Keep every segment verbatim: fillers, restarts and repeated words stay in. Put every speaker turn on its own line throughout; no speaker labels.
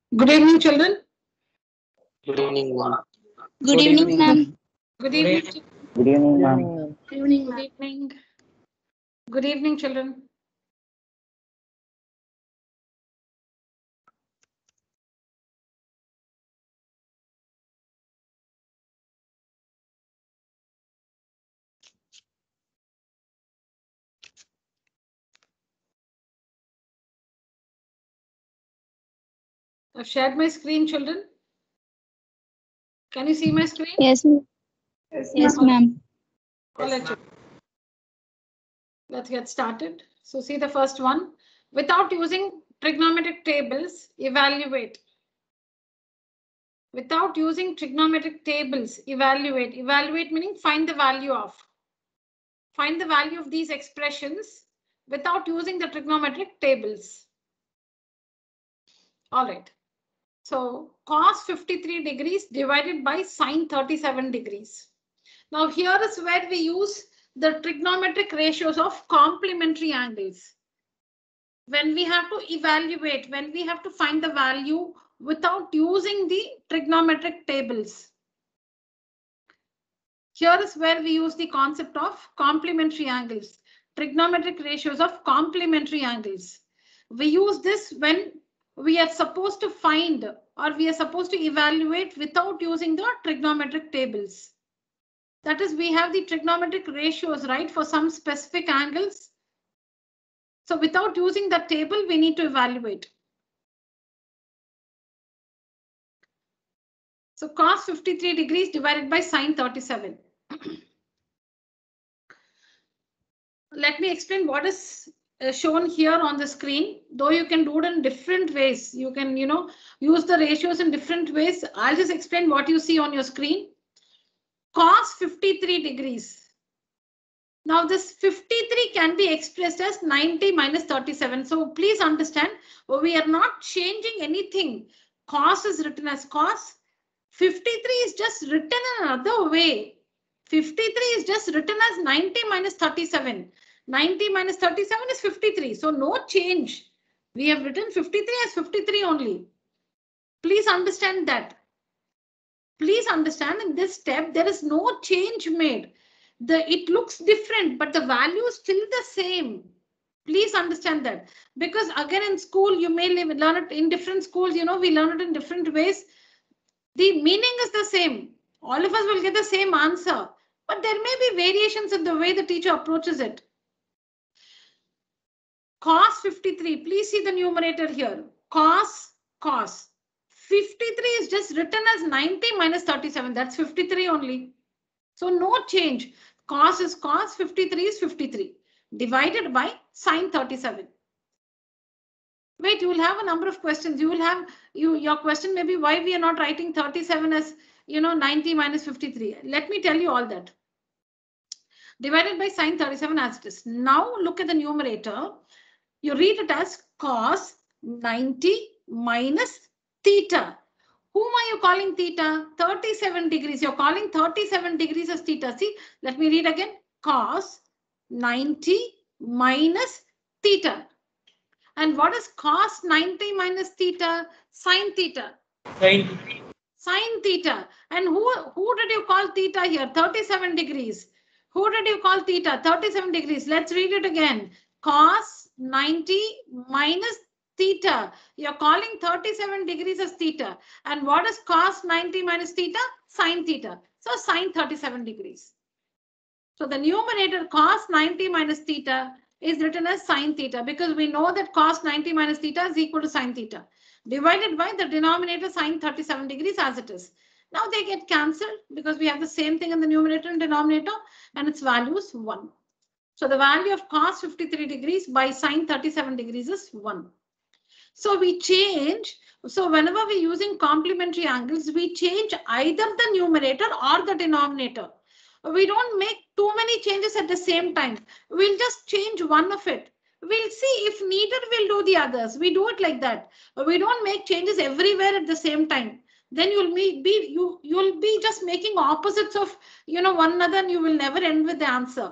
Good evening, children.
Good evening, ma'am.
Good evening, ma'am.
Good evening.
Good evening, ma'am.
Good evening,
Good
ma'am.
evening. Good evening, children. I've shared my screen, children. Can you see my screen?
Yes, ma'am. Yes, ma'am.
All right, children. Let's get started. So see the first one. Without using trigonometric tables, evaluate. Without using trigonometric tables, evaluate. Evaluate meaning find the value of. Find the value of these expressions without using the trigonometric tables. All right. So cos fifty-three degrees divided by sine thirty-seven degrees. Now here is where we use the trigonometric ratios of complementary angles. When we have to evaluate, when we have to find the value without using the trigonometric tables. Here is where we use the concept of complementary angles, trigonometric ratios of complementary angles. We use this when we are supposed to find or we are supposed to evaluate without using the trigonometric tables. That is, we have the trigonometric ratios, right, for some specific angles. So without using that table, we need to evaluate. So cos fifty-three degrees divided by sine thirty-seven. Let me explain what is uh, shown here on the screen. Though you can do it in different ways. You can, you know, use the ratios in different ways. I'll just explain what you see on your screen. Cos fifty-three degrees. Now this fifty-three can be expressed as ninety minus thirty-seven. So please understand, we are not changing anything. Cos is written as cos. fifty-three is just written in another way. fifty-three is just written as ninety minus thirty-seven. ninety minus thirty-seven is fifty-three. So no change. We have written fifty-three as fifty-three only. Please understand that. Please understand in this step, there is no change made. The, it looks different, but the value is still the same. Please understand that, because again in school you may live, learn it in different schools, you know, we learn it in different ways. The meaning is the same. All of us will get the same answer, but there may be variations in the way the teacher approaches it. Cos fifty-three, please see the numerator here. Cos, cos. fifty-three is just written as ninety minus thirty-seven. That's fifty-three only. So no change. Cos is cos, fifty-three is fifty-three. Divided by sine thirty-seven. Wait, you will have a number of questions. You will have, you, your question may be why we are not writing thirty-seven as, you know, ninety minus fifty-three. Let me tell you all that. Divided by sine thirty-seven as it is. Now look at the numerator. You read it as cos ninety minus theta. Whom are you calling theta? thirty-seven degrees. You're calling thirty-seven degrees as theta. See, let me read again. Cos ninety minus theta. And what is cos ninety minus theta? Sine theta.
Sine.
Sine theta. And who, who did you call theta here? thirty-seven degrees. Who did you call theta? thirty-seven degrees. Let's read it again. Cos ninety minus theta. You're calling thirty-seven degrees as theta. And what is cos ninety minus theta? Sine theta. So sine thirty-seven degrees. So the numerator cos ninety minus theta is written as sine theta, because we know that cos ninety minus theta is equal to sine theta, divided by the denominator sine thirty-seven degrees as it is. Now they get cancelled because we have the same thing in the numerator and denominator, and its value is one. So the value of cos fifty-three degrees by sine thirty-seven degrees is one. So we change. So whenever we're using complementary angles, we change either the numerator or the denominator. We don't make too many changes at the same time. We'll just change one of it. We'll see if needed, we'll do the others. We do it like that. We don't make changes everywhere at the same time. Then you'll be you you'll be just making opposites of, you know, one another, and you will never end with the answer.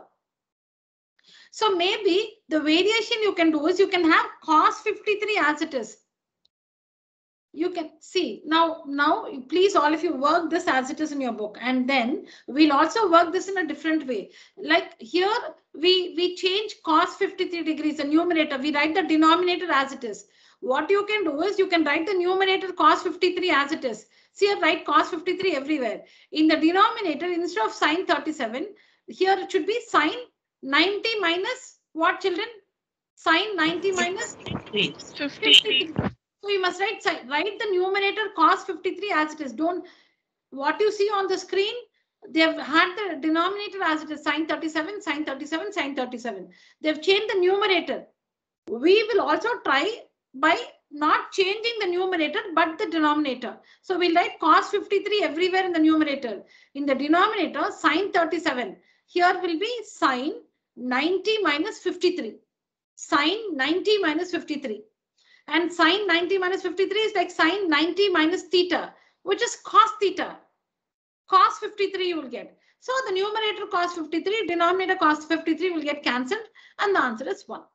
So maybe the variation you can do is you can have cos fifty-three as it is. You can see now, now please all of you work this as it is in your book, and then we'll also work this in a different way. Like here, we, we change cos fifty-three degrees, the numerator, we write the denominator as it is. What you can do is you can write the numerator cos fifty-three as it is. See, here write cos fifty-three everywhere. In the denominator, instead of sine thirty-seven, here it should be sine ninety minus what, children? Sine ninety minus fifty-three. So you must write, write the numerator cos fifty-three as it is. Don't, what you see on the screen, they have had the denominator as it is, sine thirty-seven, sine thirty-seven, sine thirty-seven. They've changed the numerator. We will also try by not changing the numerator, but the denominator. So we'll write cos fifty-three everywhere in the numerator. In the denominator, sine thirty-seven. Here will be sine ninety minus fifty-three. Sine ninety minus fifty-three. And sine ninety minus fifty-three is like sine ninety minus theta, which is cos theta. Cos fifty-three you will get. So the numerator cos fifty-three, denominator cos fifty-three will get cancelled, and the answer is one.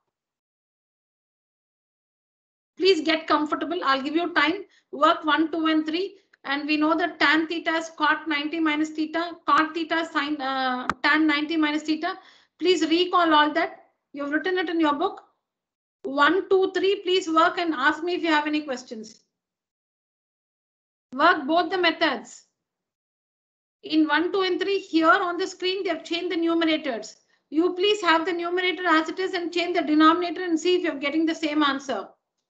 Please get comfortable. I'll give you time. Work one, two, and three. And we know that tan theta is cot ninety minus theta, cot theta sine uh, tan ninety minus theta. Please recall all that. You've written it in your book. One, two, three, please work and ask me if you have any questions. Work both the methods. In one, two, and three, here on the screen, they have changed the numerators. You please have the numerator as it is and change the denominator and see if you're getting the same answer.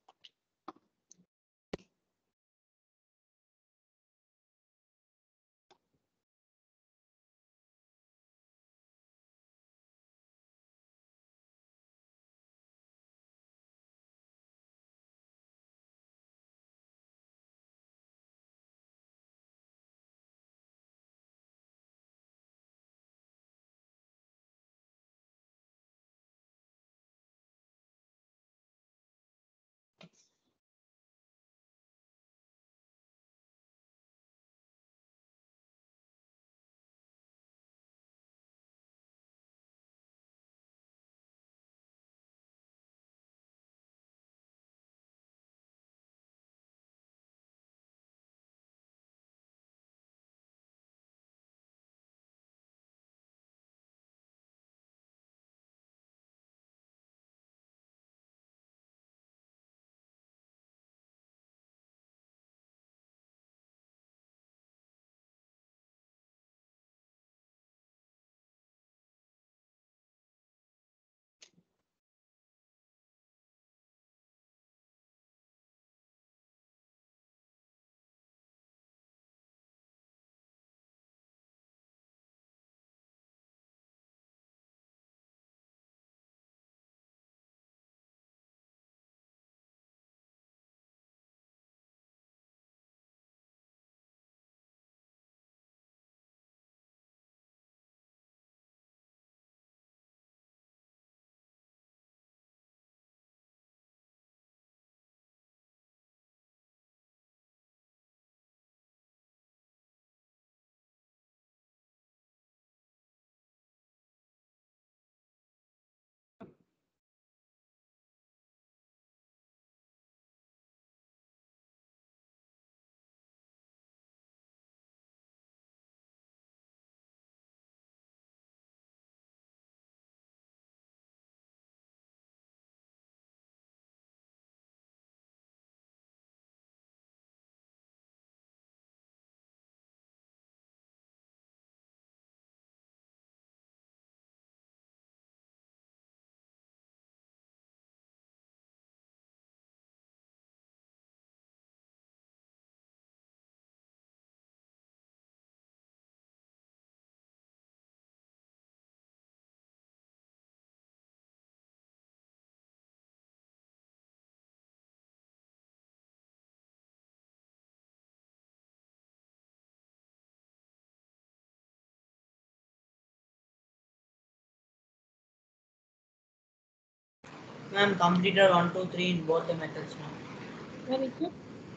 Ma'am, completed one, two, three in both the methods, ma'am.
Very good.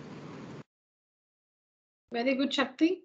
Very good, Shakti.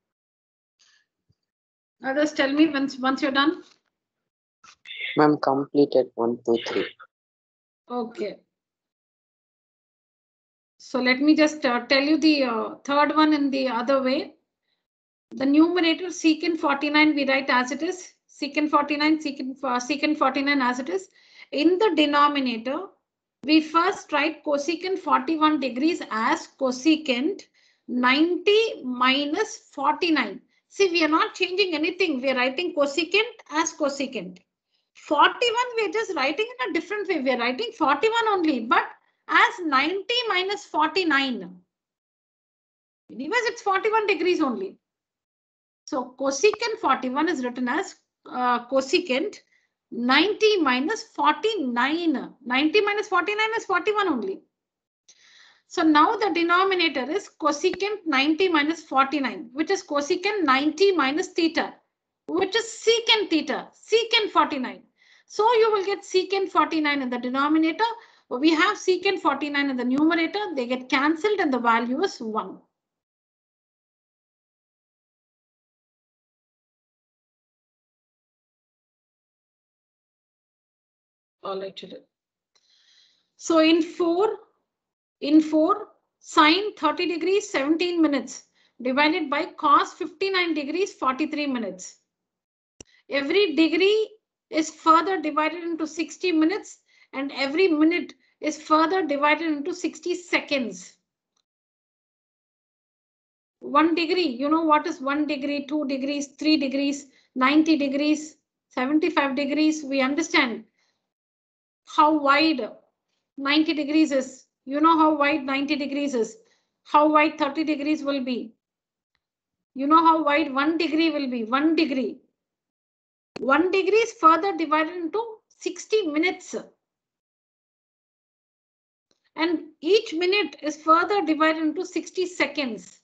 Others, tell me once, once you're done.
Ma'am, completed one, two, three.
Okay. So let me just uh, tell you the uh, third one in the other way. The numerator secant forty-nine we write as it is. Secant forty-nine, secant, uh, secant forty-nine as it is. In the denominator, we first write cosecant forty-one degrees as cosecant ninety minus forty-nine. See, we are not changing anything. We are writing cosecant as cosecant. forty-one, we are just writing in a different way. We are writing forty-one only, but as ninety minus forty-nine. Anyways, it's forty-one degrees only. So cosecant forty-one is written as uh, cosecant ninety minus forty-nine. ninety minus forty-nine is forty-one only. So now the denominator is cosecant ninety minus forty-nine, which is cosecant ninety minus theta, which is secant theta, secant forty-nine. So you will get secant forty-nine in the denominator. We have secant forty-nine in the numerator. They get cancelled and the value is one. All right, children. So in four, in four, sine thirty degrees, seventeen minutes divided by cos fifty-nine degrees, forty-three minutes. Every degree is further divided into sixty minutes and every minute is further divided into sixty seconds. One degree, you know what is one degree, two degrees, three degrees, ninety degrees, seventy-five degrees. We understand how wide ninety degrees is. You know how wide ninety degrees is. How wide thirty degrees will be. You know how wide one degree will be. One degree. One degree is further divided into sixty minutes. And each minute is further divided into sixty seconds.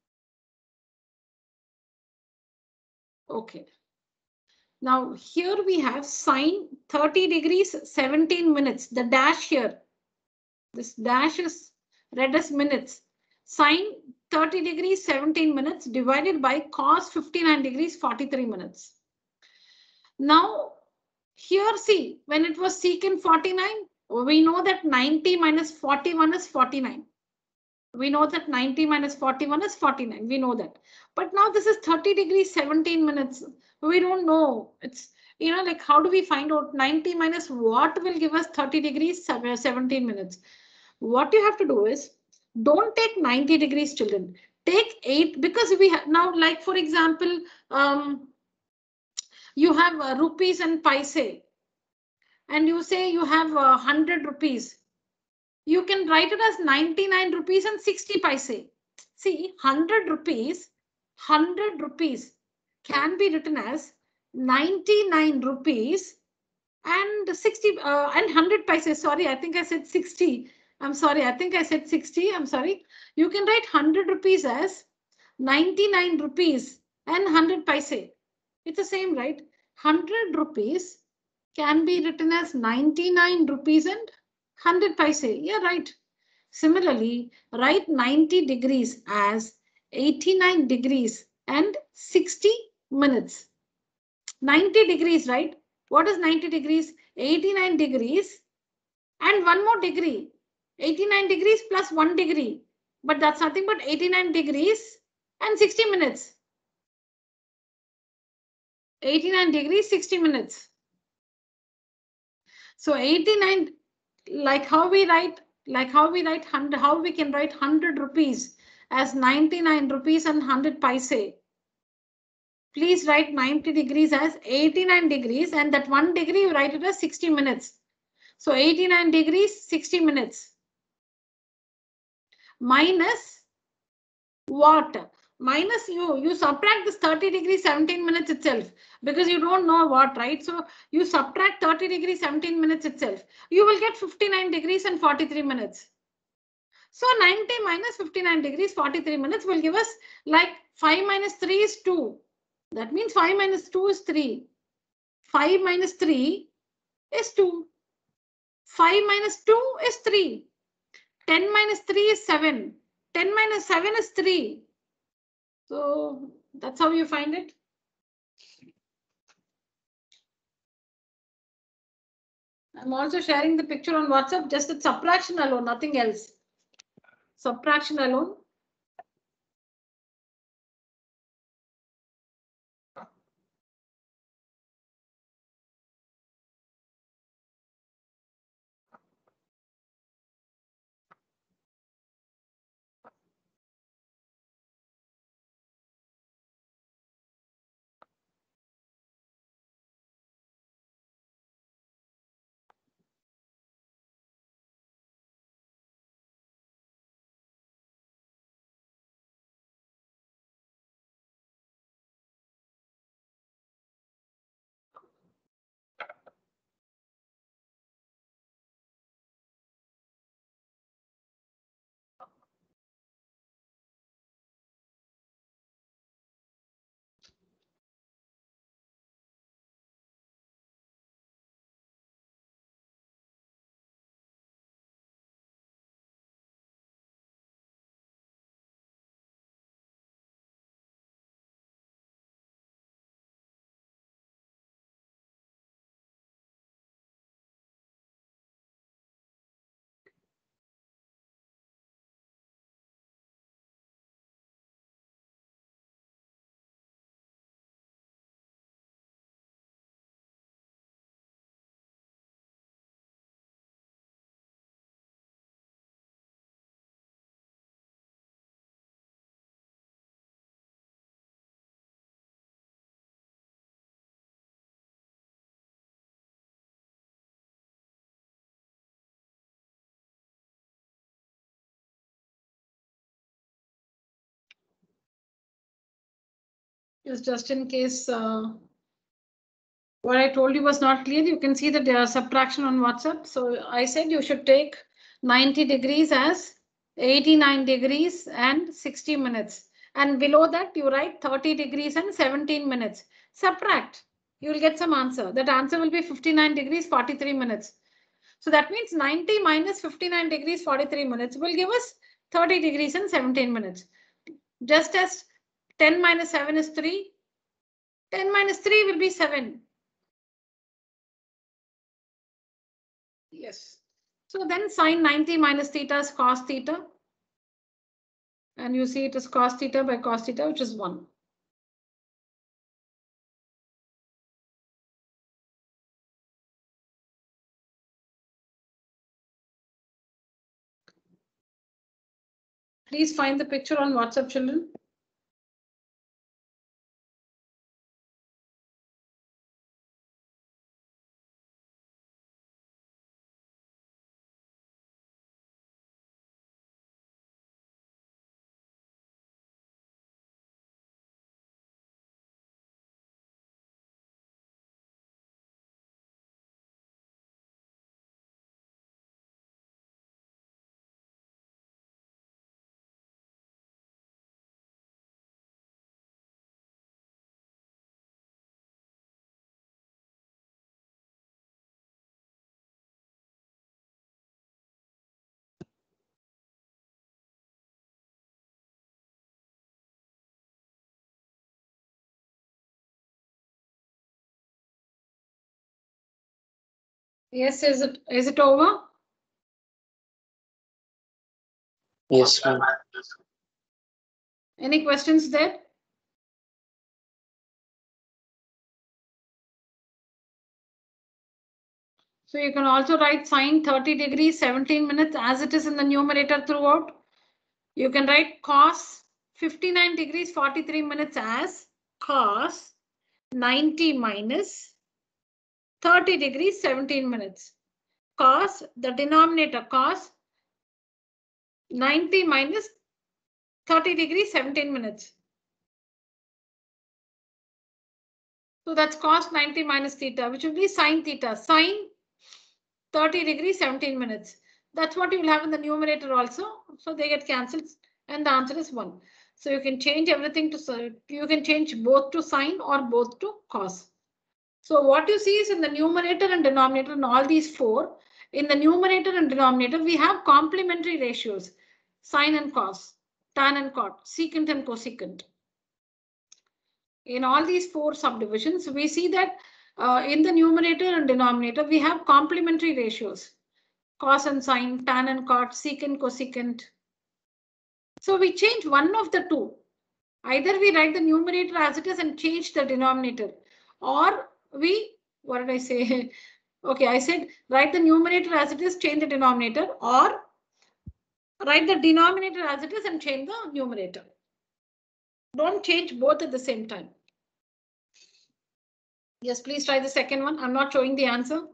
Okay. Now here we have sine thirty degrees, seventeen minutes. The dash here. This dash is read as minutes. Sine thirty degrees, seventeen minutes divided by cos fifty-nine degrees, forty-three minutes. Now here see, when it was secant forty-nine, we know that ninety minus forty-one is forty-nine. We know that ninety minus forty-one is forty-nine. We know that. But now this is thirty degrees, seventeen minutes. We don't know. It's, you know, like how do we find out ninety minus what will give us thirty degrees, seventeen minutes? What you have to do is, don't take ninety degrees, children. Take eight, because we have now, like for example, um, you have uh, rupees and paise, and you say you have uh, one hundred rupees. You can write it as ninety-nine rupees and sixty paise. See, one hundred rupees, one hundred rupees can be written as ninety-nine rupees and sixty uh, and one hundred paise. Sorry, I think I said sixty. I'm sorry, I think I said sixty. I'm sorry. You can write one hundred rupees as ninety-nine rupees and one hundred paise. It's the same, right? one hundred rupees can be written as ninety-nine rupees and one hundred paise. Yeah, right. Similarly, write ninety degrees as eighty-nine degrees and sixty minutes. ninety degrees, right? What is ninety degrees? eighty-nine degrees and one more degree. eighty-nine degrees plus one degree. But that's nothing but eighty-nine degrees and sixty minutes. eighty-nine degrees, sixty minutes. So eighty-nine, like how we write, like how we write one hundred, how we can write one hundred rupees as ninety-nine rupees and one hundred paise. Please write ninety degrees as eighty-nine degrees, and that one degree you write it as sixty minutes. So eighty-nine degrees, sixty minutes. Minus what? Minus you, you subtract this thirty degrees, seventeen minutes itself, because you don't know what, right? So you subtract thirty degrees, seventeen minutes itself. You will get fifty-nine degrees and forty-three minutes. So ninety minus fifty-nine degrees, forty-three minutes will give us like five minus three is two. That means five minus two is three. five minus three is two. five minus two is three. ten minus three is seven. ten minus seven is three. So that's how you find it. I'm also sharing the picture on WhatsApp, just the subtraction alone, nothing else. subtraction alone. Just, just in case uh, what I told you was not clear, you can see that there are subtraction on WhatsApp. So I said you should take ninety degrees as eighty-nine degrees and sixty minutes. And below that, you write thirty degrees and seventeen minutes. Subtract, you will get some answer. That answer will be fifty-nine degrees, forty-three minutes. So that means ninety minus fifty-nine degrees, forty-three minutes will give us thirty degrees and seventeen minutes. Just as ten minus seven is three, ten minus three will be seven. Yes. So then sine ninety minus theta is cos theta. And you see it is cos theta by cos theta, which is one. Please find the picture on WhatsApp, children. Yes, is it is it over?
Yes, ma'am.
Any questions there? So you can also write sine thirty degrees, seventeen minutes as it is in the numerator throughout. You can write cos fifty-nine degrees, forty-three minutes as cos ninety minus thirty degrees, seventeen minutes. Cos, the denominator cos ninety minus thirty degrees, seventeen minutes. So that's cos ninety minus theta, which will be sine theta, sine thirty degrees, seventeen minutes. That's what you will have in the numerator also. So they get cancelled and the answer is one. So you can change everything to, you can change both to sine or both to cos. So what you see is in the numerator and denominator in all these four, in the numerator and denominator, we have complementary ratios, sine and cos, tan and cot, secant and cosecant. In all these four subdivisions, we see that uh, in the numerator and denominator, we have complementary ratios, cos and sine, tan and cot, secant, cosecant. So we change one of the two. Either we write the numerator as it is and change the denominator, or we, what did I say? Okay, I said write the numerator as it is, change the denominator, or write the denominator as it is and change the numerator. Don't change both at the same time. Yes, please try the second one. I'm not showing the answer.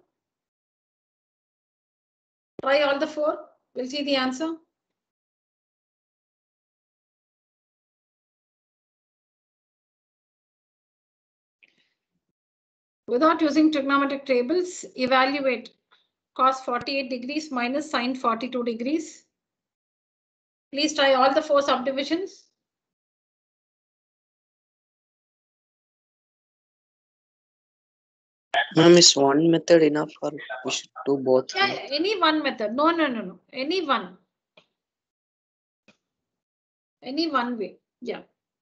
Try all the four. We'll see the answer. Without using trigonometric tables, evaluate cos forty-eight degrees minus sin forty-two degrees. Please try all the four subdivisions.
Ma'am, is one method enough or we should do both?
Yeah, any one method. No, no, no, no. Any one. Any one way. Yeah.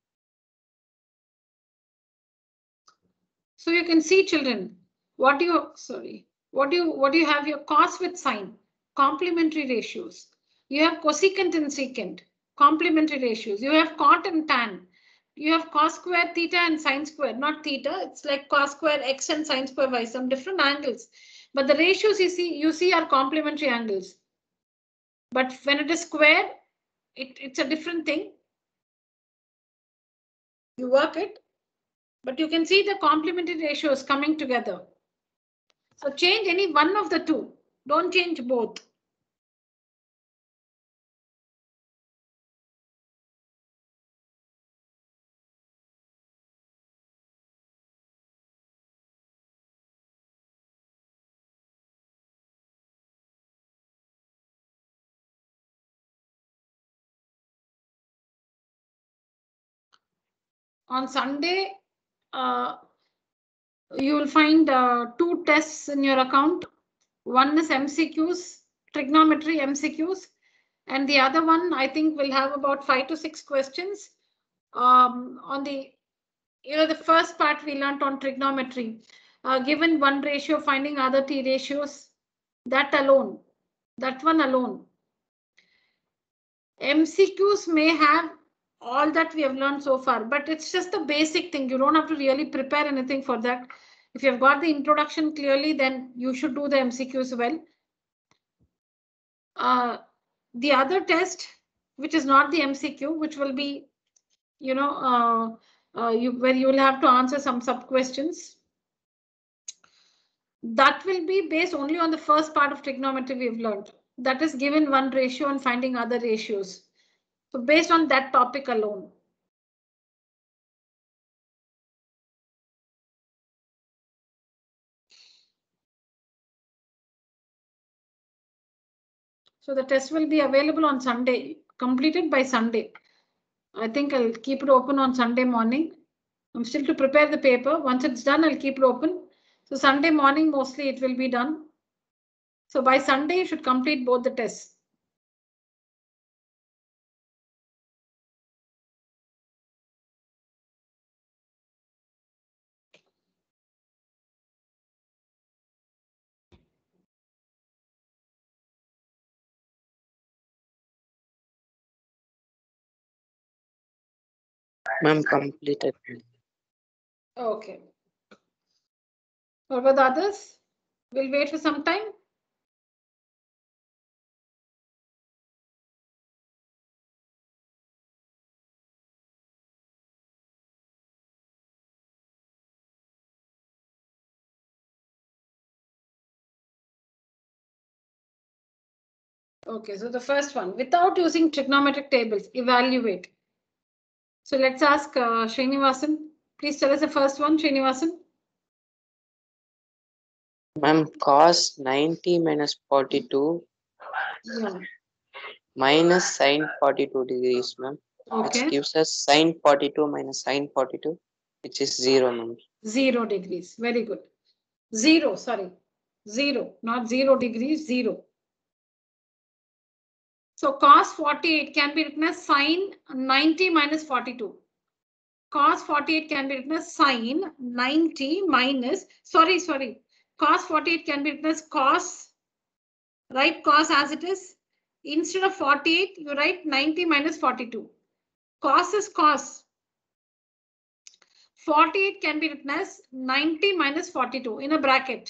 So you can see, children, what do you, sorry, what do you, what do you have your cos with sine, complementary ratios. You have cosecant and secant, complementary ratios. You have cot and tan. You have cos square theta and sine square, not theta. It's like cos square x and sine square y, some different angles. But the ratios you see, you see are complementary angles. But when it is square, it, it's a different thing. You work it. But you can see the complementary ratios coming together. So change any one of the two. Don't change both. On Sunday, uh, you will find uh, two tests in your account. One is M C Qs, trigonometry M C Qs, and the other one I think will have about five to six questions. Um, on the, you know, the first part we learned on trigonometry, uh, given one ratio, finding other t ratios, that alone, that one alone. M C Qs may have all that we have learned so far, but it's just the basic thing. You don't have to really prepare anything for that. If you've got the introduction clearly, then you should do the M C Qs well. Uh, the other test, which is not the M C Q, which will be, you know, uh, uh, you, where you will have to answer some sub questions. That will be based only on the first part of trigonometry we've learned. That is given one ratio and finding other ratios. So based on that topic alone. So the test will be available on Sunday, completed by Sunday. I think I'll keep it open on Sunday morning. I'm still to prepare the paper. Once it's done, I'll keep it open. So Sunday morning, mostly it will be done. So by Sunday, you should complete both the tests.
Ma'am, completed.
Okay. What about the others? We'll wait for some time. Okay, so the first one, without using trigonometric tables, evaluate. So let's ask uh, Srinivasan. Please tell us the first one, Srinivasan.
Ma'am, cos ninety minus forty-two
Yeah.
minus sine forty-two degrees, ma'am.
Okay.
Which gives us sine forty-two minus sine forty-two, which is zero, ma'am.
Zero degrees. Very good. Zero, sorry. Zero, not zero degrees, zero. So cos forty-eight can be written as sine ninety minus forty-two. Cos forty-eight can be written as sine ninety minus, sorry, sorry. Cos forty-eight can be written as cos, right? Cos as it is. Instead of forty-eight, you write ninety minus forty-two. Cos is cos. forty-eight can be written as ninety minus forty-two in a bracket.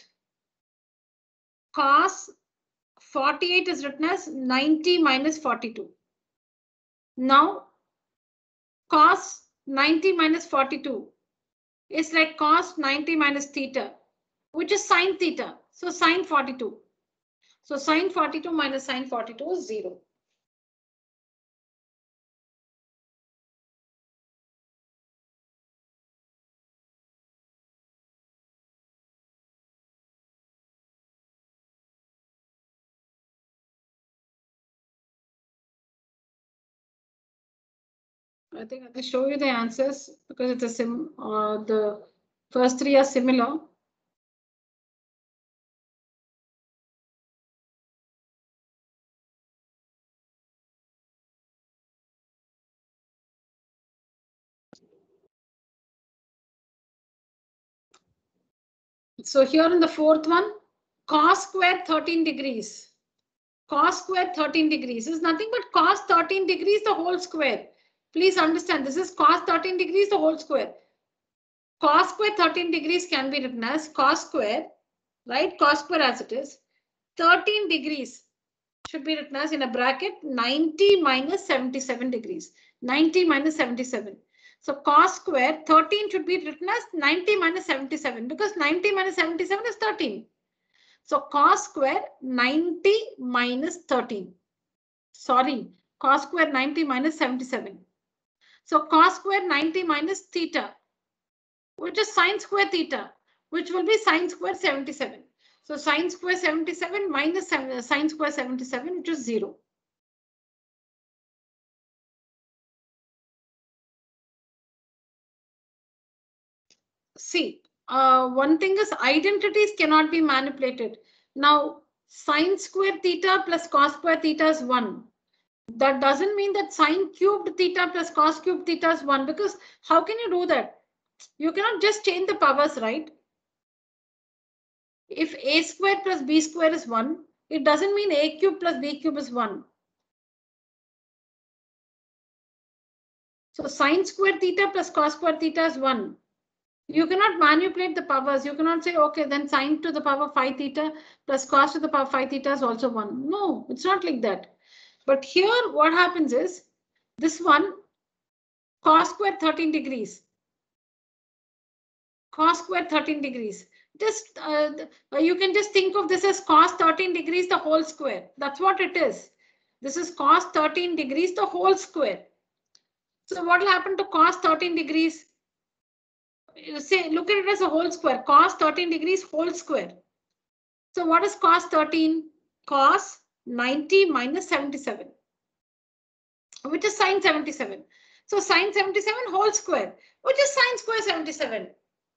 Cos forty-eight is written as ninety minus forty-two. Now, cos ninety minus forty-two is like cos ninety minus theta, which is sine theta. So sine forty-two. So sine forty-two minus sine forty-two is zero. I think I can show you the answers because it's a sim. Uh, the first three are similar. So here in the fourth one, cos square thirteen degrees. Cos square thirteen degrees is nothing but cos thirteen degrees the whole square. Please understand, this is cos thirteen degrees the whole square. Cos square thirteen degrees can be written as cos square, right? Cos square as it is. thirteen degrees should be written as in a bracket ninety minus seventy-seven degrees. ninety minus seventy-seven. So cos square thirteen should be written as ninety minus seventy-seven because ninety minus seventy-seven is thirteen. So cos square ninety minus thirteen. Sorry, cos square ninety minus seventy-seven. So cos square ninety minus theta, which is sine square theta, which will be sine square seventy-seven. So sine square seventy-seven minus sine square seventy-seven, which is zero. See, uh, one thing is identities cannot be manipulated. Now, sine square theta plus cos square theta is one. That doesn't mean that sine cubed theta plus cos cubed theta is one, because how can you do that? You cannot just change the powers, right? If a square plus b square is one, it doesn't mean a cube plus b cube is one. So sine square theta plus cos square theta is one. You cannot manipulate the powers. You cannot say, okay, then sine to the power five theta plus cos to the power five theta is also one. No, it's not like that. But here what happens is this one, cos square thirteen degrees. Cos square thirteen degrees. Just uh, you can just think of this as cos thirteen degrees the whole square. That's what it is. This is cos thirteen degrees the whole square. So what will happen to cos thirteen degrees? Say, look at it as a whole square. Cos thirteen degrees whole square. So what is cos thirteen? Cos ninety minus seventy-seven, which is sine seventy-seven. So sine seventy-seven whole square, which is sine square seventy-seven.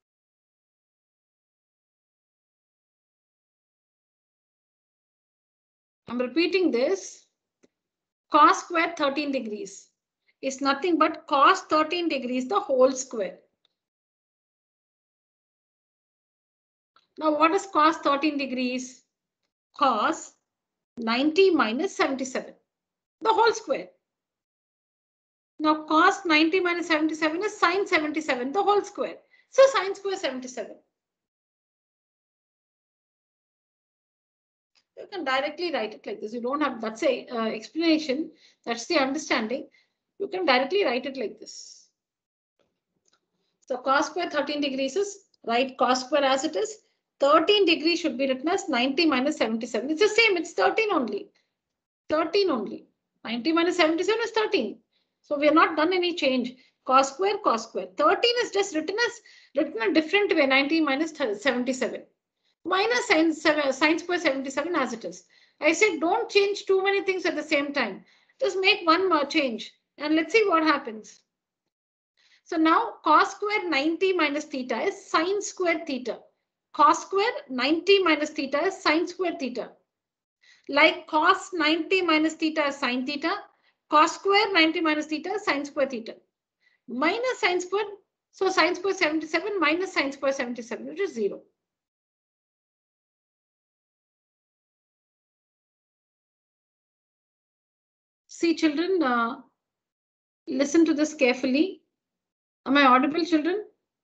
I'm repeating this. Cos square thirteen degrees is nothing but cos thirteen degrees the whole square. Now what is cos thirteen degrees? Cos ninety minus seventy-seven, the whole square. Now cos ninety minus seventy-seven is sine seventy-seven, the whole square. So sine square seventy-seven. You can directly write it like this. You don't have, that's a uh, explanation. That's the understanding. You can directly write it like this. So cos square thirteen degrees is, write cos square as it is. thirteen degrees should be written as ninety minus seventy-seven. It's the same. It's thirteen only. thirteen only. ninety minus seventy-seven is thirteen. So we have not done any change. Cos square, cos square. thirteen is just written as written a different way. ninety minus seventy-seven. Minus sine, sine square seventy-seven as it is. I said don't change too many things at the same time. Just make one more change and let's see what happens. So now cos square ninety minus theta is sine square theta. Cos square ninety minus theta is sine square theta. Like cos ninety minus theta is sine theta. Cos square ninety minus theta is sine square theta. Minus sine square. So sine square seventy-seven minus sine square seventy-seven, which is zero. see children, uh, listen to this carefully. Am I audible, children?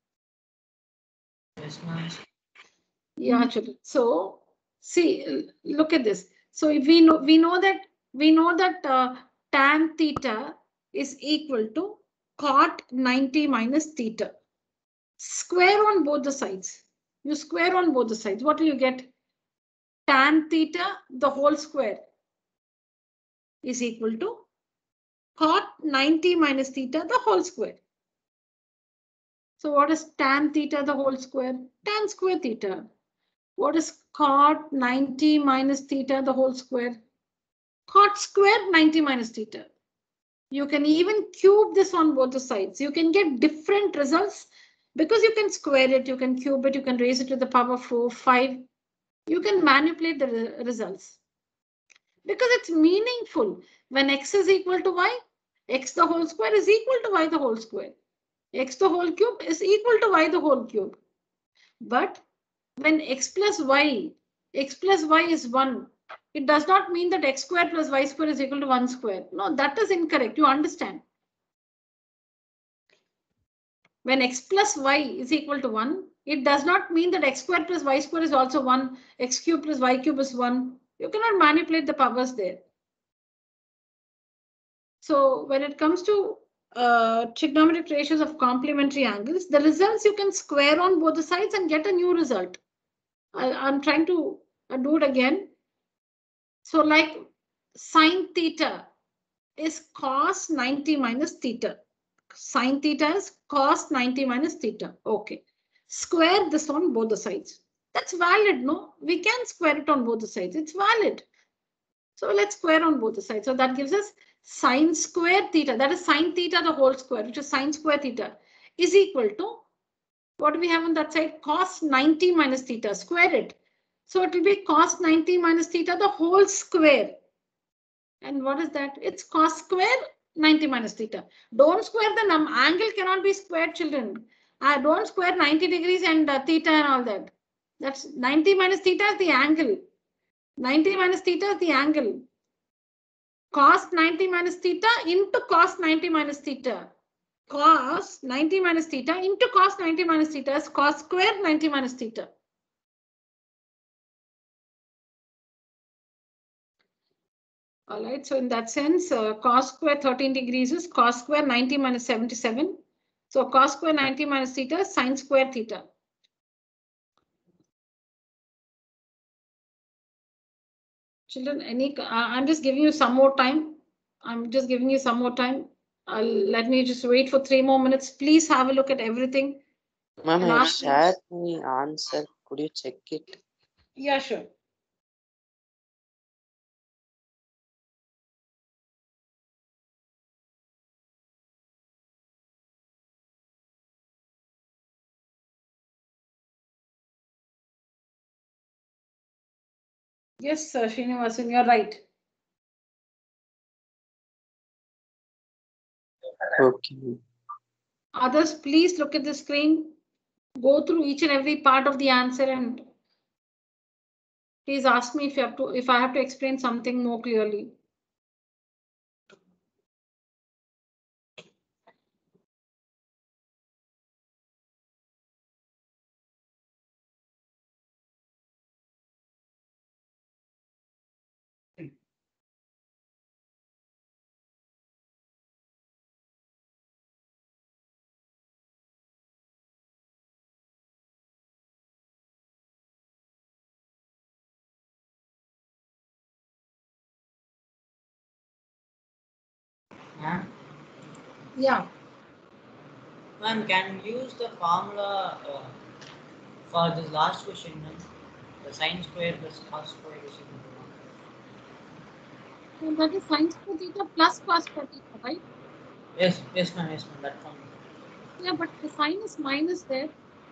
Yes, ma'am.
Yeah, children. So see, look at this. So if we know, we know that we know that uh, tan theta is equal to cot ninety minus theta. Square on both the sides. You square on both the sides. What do you get? Tan theta, the whole square, is equal to cot ninety minus theta, the whole square. So what is tan theta, the whole square? Tan square theta. What is cot ninety minus theta, the whole square? Cot square ninety minus theta. You can even cube this on both the sides. You can get different results because you can square it, you can cube it, you can raise it to the power four, five. You can manipulate the re results. Because it's meaningful. When x is equal to y, x the whole square is equal to y the whole square. X the whole cube is equal to y the whole cube. But when x plus y, x plus y is one, it does not mean that x square plus y square is equal to one square. No, that is incorrect. You understand? When x plus y is equal to one, it does not mean that x square plus y square is also one, x cube plus y cube is one. You cannot manipulate the powers there. So when it comes to uh, trigonometric ratios of complementary angles, the results you can square on both the sides and get a new result. I, I'm trying to uh, do it again. So like sine theta is cos ninety minus theta. Sine theta is cos ninety minus theta. Okay. Square this on both the sides. That's valid, no? We can square it on both the sides. It's valid. So let's square on both the sides. So that gives us sine square theta. That is sine theta the whole square, which is sine square theta, is equal to, what do we have on that side? Cos ninety minus theta. Square it. So it will be cos ninety minus theta the whole square. And what is that? It's cos square ninety minus theta. Don't square the num angle cannot be squared, children. Uh, don't square ninety degrees and uh, theta and all that. That's ninety minus theta is the angle. ninety minus theta is the angle. Cos ninety minus theta into cos ninety minus theta. Cos ninety minus theta into cos ninety minus theta is cos square ninety minus theta. All right, so in that sense, uh, cos square thirteen degrees is cos square ninety minus seventy-seven. So cos square ninety minus theta is sine square theta. Children, any, uh, I'm just giving you some more time. I'm just giving you some more time. Uh, let me just wait for three more minutes. Please have a look at everything.
Ma'am,
And
I
ask me-
shared my answer. Could you check it?
Yeah, sure. Yes, sir, Srinivasan, you're right.
Okay.
Others, please look at the screen. Go through each and every part of the answer and please ask me if you have to, if I have to explain something more clearly.
Ma'am,
Yeah.
ma'am, can you use the formula uh, for this last question, ma'am? The sine square plus cos square is equal to one.
So that is sine square theta plus cos square theta, right?
Yes, yes, ma'am, yes, ma'am, that formula.
Yeah, but the sign is minus there.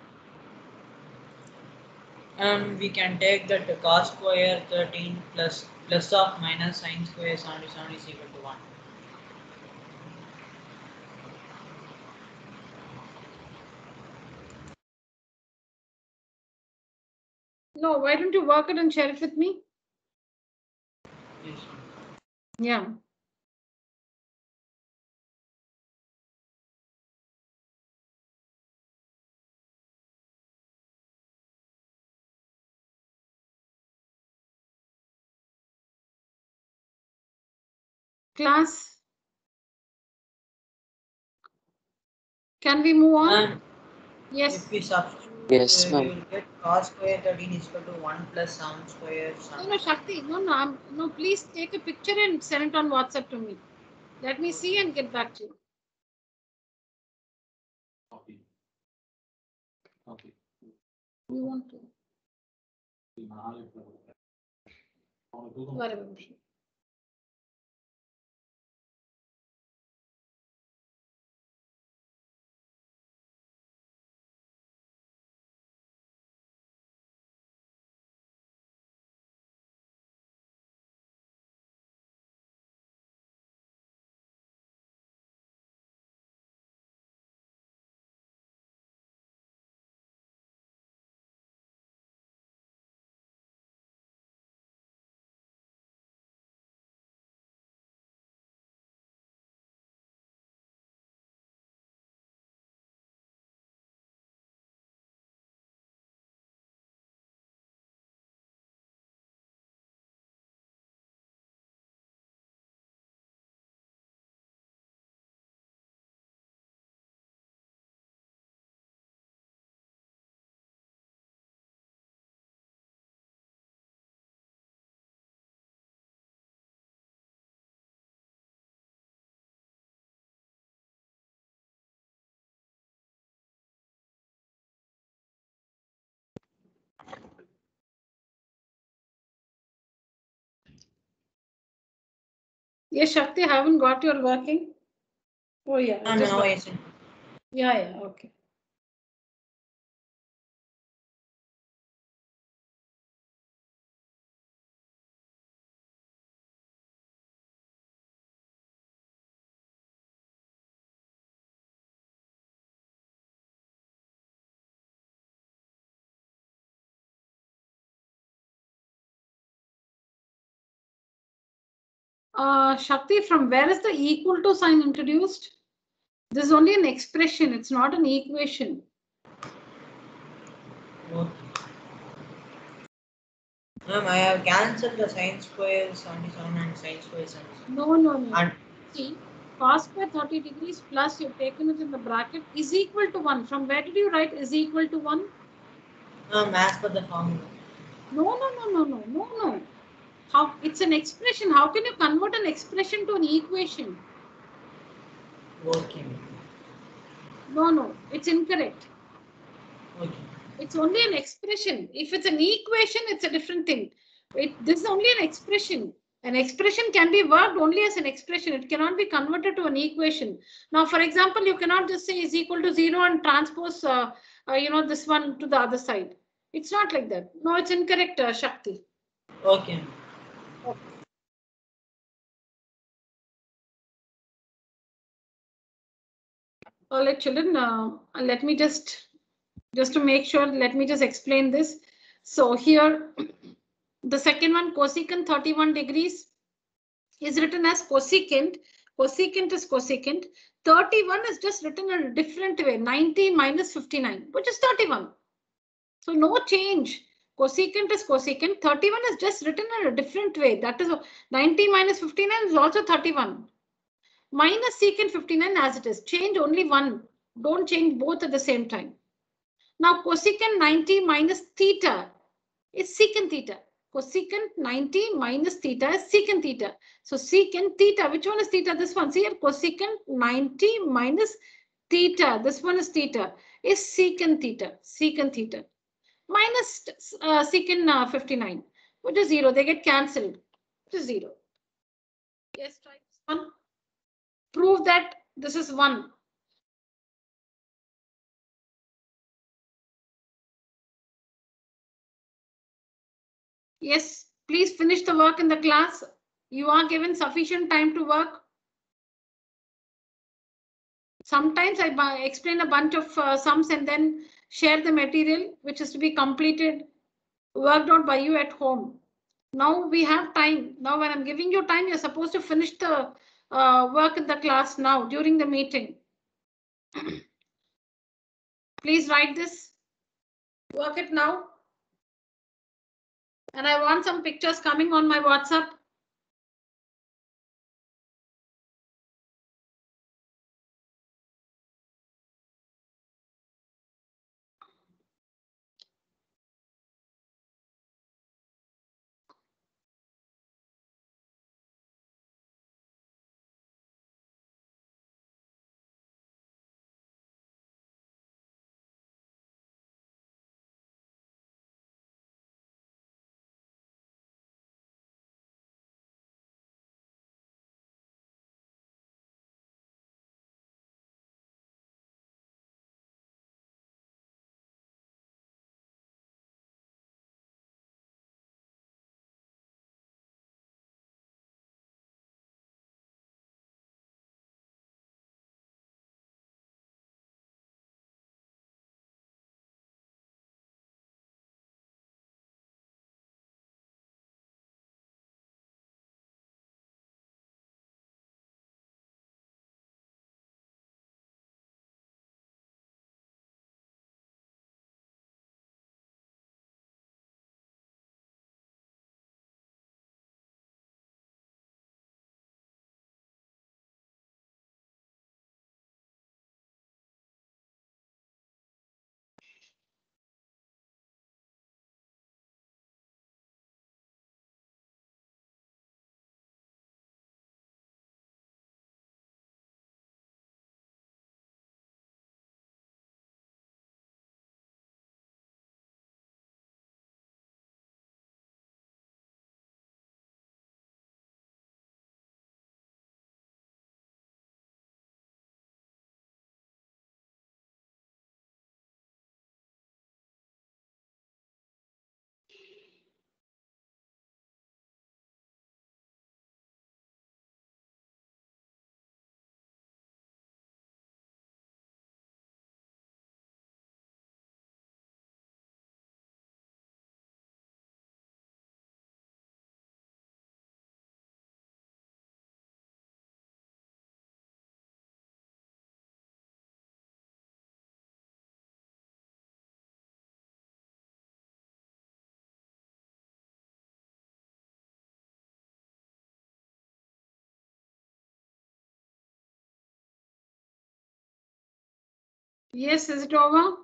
And we can take that cos square thirteen plus plus of minus sine square seventy-seven is equal to one.
No, why don't you work it and share it with me?
Yes.
Yeah. Class, can we move on?
And
Yes.
if we substitute,
Yes,
uh,
ma'am.
we will get cos square thirteen is equal to one plus sum square
No,
sum.
no, Shakti. No, no, I'm, no. Please take a picture and send it on WhatsApp to me. Let me see and get back to you.
Copy. Copy.
You want to? Whatever. Yes, Shakti, I haven't got your working. Oh yeah.
No,
just
no,
got-
yes.
Yeah, yeah, okay. Uh, Shakti, from where is the equal to sign introduced? This is only an expression. It's not an equation.
Okay. Ma'am, I have cancelled the sine square seventy-seven and sine square seventy-seven.
No, no, no.
And
See, cos square thirty degrees plus you've taken it in the bracket is equal to one. From where did you write is equal to one?
ma'am, as per the formula.
No, no, no, no, no, no, no. How it's an expression. How can you convert an expression to an equation?
Okay.
No, no, it's incorrect.
Okay.
It's only an expression. If it's an equation, it's a different thing. It, this is only an expression. An expression can be worked only as an expression. It cannot be converted to an equation. Now, for example, you cannot just say is equal to zero and transpose, uh, uh, you know, this one to the other side. It's not like that. No, it's incorrect, uh, Shakti.
Okay.
Okay. All right, children, uh, let me just, just to make sure, let me just explain this. So here, the second one, cosecant thirty-one degrees is written as cosecant. Cosecant is cosecant. thirty-one is just written in a different way. ninety minus fifty-nine, which is thirty-one. So no change. Cosecant is cosecant. thirty-one is just written in a different way. That is ninety minus fifty-nine is also thirty-one. Minus secant fifty-nine as it is. Change only one. Don't change both at the same time. Now cosecant ninety minus theta is secant theta. Cosecant ninety minus theta is secant theta. So secant theta, which one is theta? This one. See here, cosecant ninety minus theta. This one is theta. Is secant theta. Secant theta. Minus uh, secant uh, fifty-nine, which is zero. They get cancelled. Which is zero. Yes, try this one. Prove that this is one. Yes, please finish the work in the class. You are given sufficient time to work. Sometimes I explain a bunch of uh, sums and then share the material which is to be completed, worked out by you at home. Now we have time. Now when I'm giving you time, you're supposed to finish the uh, work in the class now during the meeting. Please write this. Work it now. And I want some pictures coming on my WhatsApp. Yes, is it over?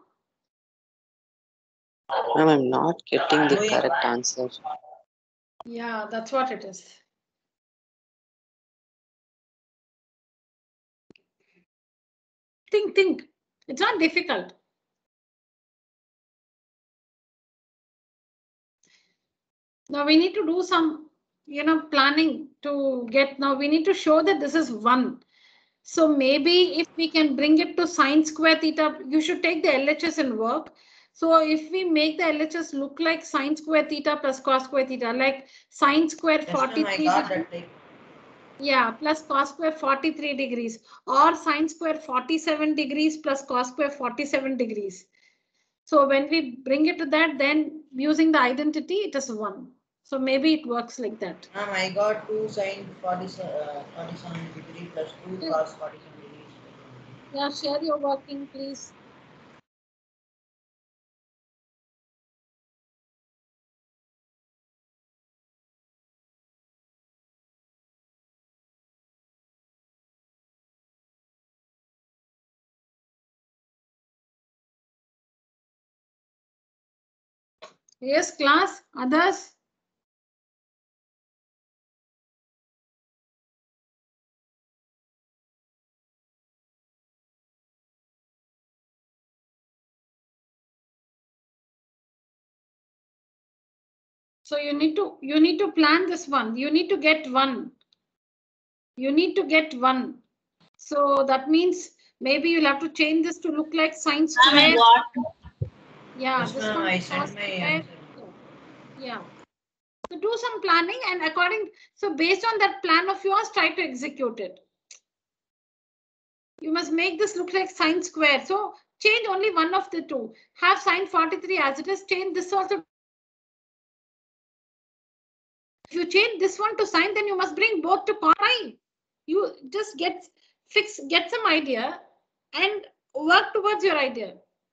Ma'am, I'm not getting the correct answer.
Yeah, that's what it is. Think, think. It's not difficult. Now we need to do some, you know, planning to get, now we need to show that this is one. So maybe if we can bring it to sine square theta, you should take the L H S and work. So if we make the L H S look like sine square theta plus cos square theta, like sine square
Yes, ma'am, I
forty-three
got
degrees.
that. Like,
Yeah, plus cos square forty-three degrees, or sine square forty-seven degrees plus cos square forty-seven degrees. So when we bring it to that, then using the identity, it is one. So maybe it works like that.
ma'am, I got two sine forty-seven, uh, forty-seven degree plus two
Yeah.
cos forty-seven degrees.
Yeah, share your working, please. Yes, class, others? So you need to, you need to plan this one. You need to get one. You need to get one. So that means maybe you'll have to change this to look like sine square. Yeah,
Yes,
this
ma'am,
one
I
is
sent
cos
my
square.
answer.
Yeah. So do some planning, and according, so based on that plan of yours, try to execute it. You must make this look like sine square. So change only one of the two. Have sine forty-three as it is. Change this also. If you change this one to sine, then you must bring both to cos. You just get fix, get some idea and work towards your idea.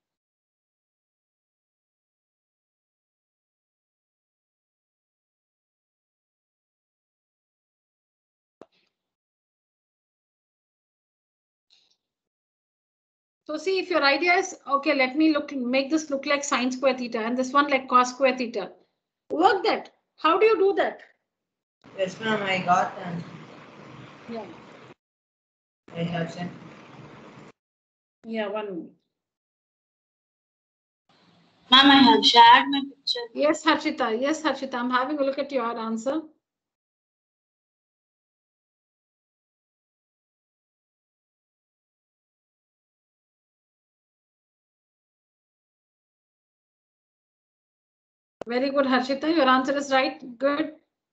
So see, if your idea is, okay, let me look, make this look like sine square theta and this one like cos square theta. Work that. How do you do that?
Yes, ma'am, I got the answer.
Yeah.
I have sent.
Yeah, one minute.
Ma'am, I have shared my picture.
Yes, Harshita. Yes, Harshita. I'm having a look at your answer. Very good, Harshita. Your answer is right. Good.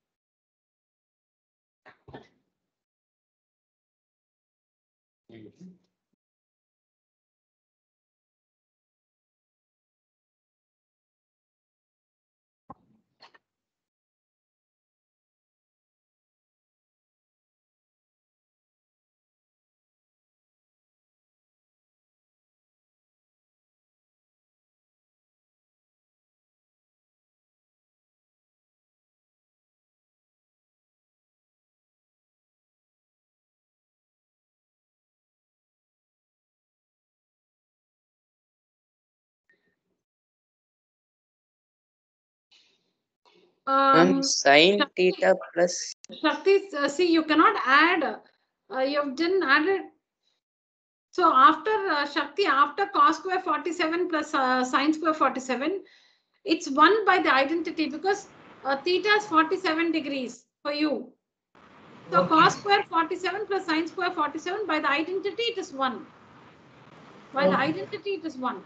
Ma'am,
Um,
sine
Shakti,
theta plus
Shakti, uh, see, you cannot add. Uh, you didn't add it. So after uh, Shakti, after cos square forty-seven plus uh, sine square forty-seven, it's one by the identity because uh, theta is forty-seven degrees for you. So
Okay.
cos square forty-seven plus sine square forty-seven, by the identity it is one. By the
Okay.
identity it is one.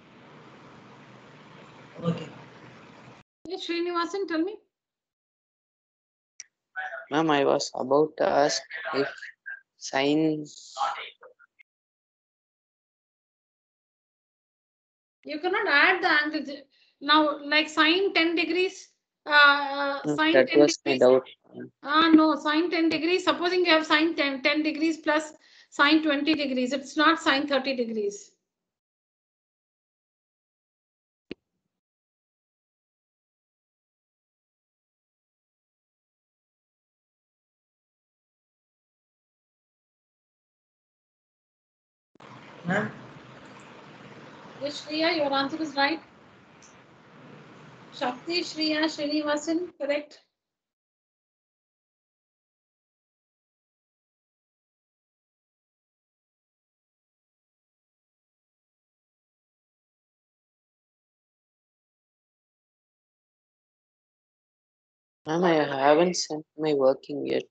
Okay.
Yes, Srinivasan, tell me.
Ma'am, I was about to ask if sine.
You cannot add the angle. Now, like sine ten degrees, uh,
No,
sine
that
ten
was my
degrees.
doubt.
Ah, no, sine ten degrees. Supposing you have sine ten, ten degrees plus sine twenty degrees. It's not sine thirty degrees.
Ma'am?
Which Shreya? Your answer is right. Shakti, Shreya, Srinivasan, correct?
Ma'am, I haven't sent my working yet.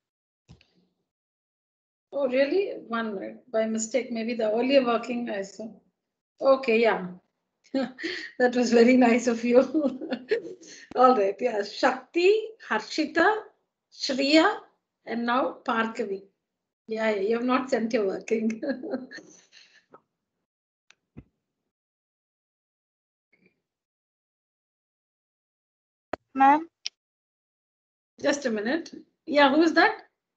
Oh, really? One minute. By mistake, maybe the earlier working I saw. Okay, yeah. That was very nice of you. All right, yeah. Shakti, Harshita, Shreya, and now Parkavi. Yeah, you have not sent your working.
Ma'am,
Just a minute. Yeah, who's that?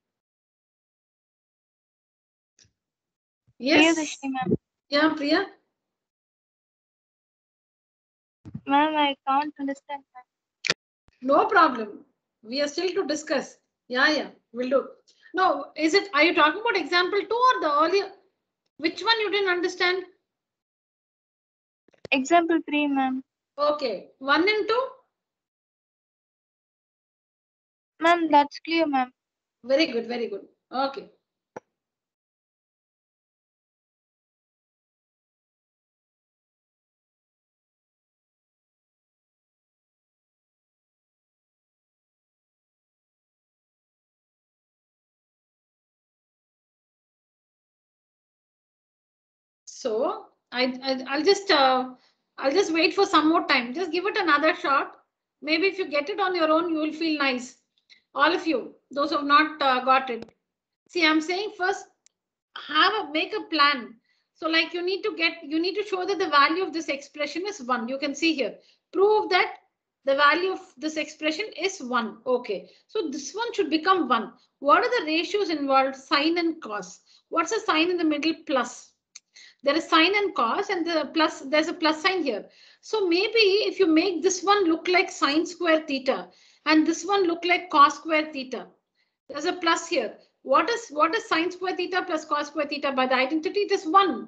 Yes.
Priyadashini ma'am.
Yeah, Priya.
Ma'am, I can't understand. Ma'am.
No problem. We are still to discuss. Yeah, yeah, we'll do. No, is it, are you talking about example two or the earlier? Which one you didn't understand?
Example three, ma'am.
Okay, one and two?
Ma'am, that's clear, ma'am.
Very good, very good. Okay. So I, I I'll just uh, I'll just wait for some more time. Just give it another shot. Maybe if you get it on your own, you will feel nice. All of you, those who have not uh, got it. See, I'm saying first have a make a plan. So like you need to get you need to show that the value of this expression is one. You can see here. Prove that the value of this expression is one. Okay. So this one should become one. What are the ratios involved? Sine and cos. What's the sign in the middle? Plus. There is sine and cos and the plus, there's a plus sign here. So maybe if you make this one look like sine square theta and this one look like cos square theta, there's a plus here. What is what is sine square theta plus cos square theta? By the identity, it is one.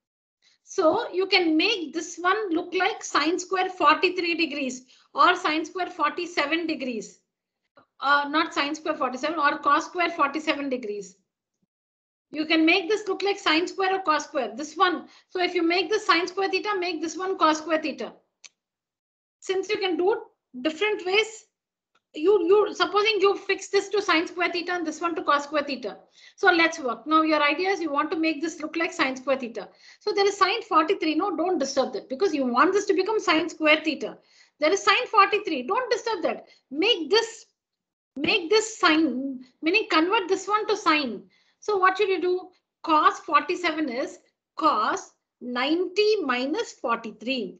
So you can make this one look like sine square forty-three degrees or sine square forty-seven degrees. Uh, not sine square forty-seven or cos square forty-seven degrees. You can make this look like sine square or cos square. This one. So if you make this sine square theta, make this one cos square theta. Since you can do it different ways, you you supposing you fix this to sine square theta and this one to cos square theta. So let's work. Now your idea is you want to make this look like sine square theta. So there is sine forty-three. No, don't disturb that because you want this to become sine square theta. There is sine forty-three. Don't disturb that. Make this make this sine, meaning convert this one to sine. So what should you do? Cos forty-seven is cos ninety minus forty-three.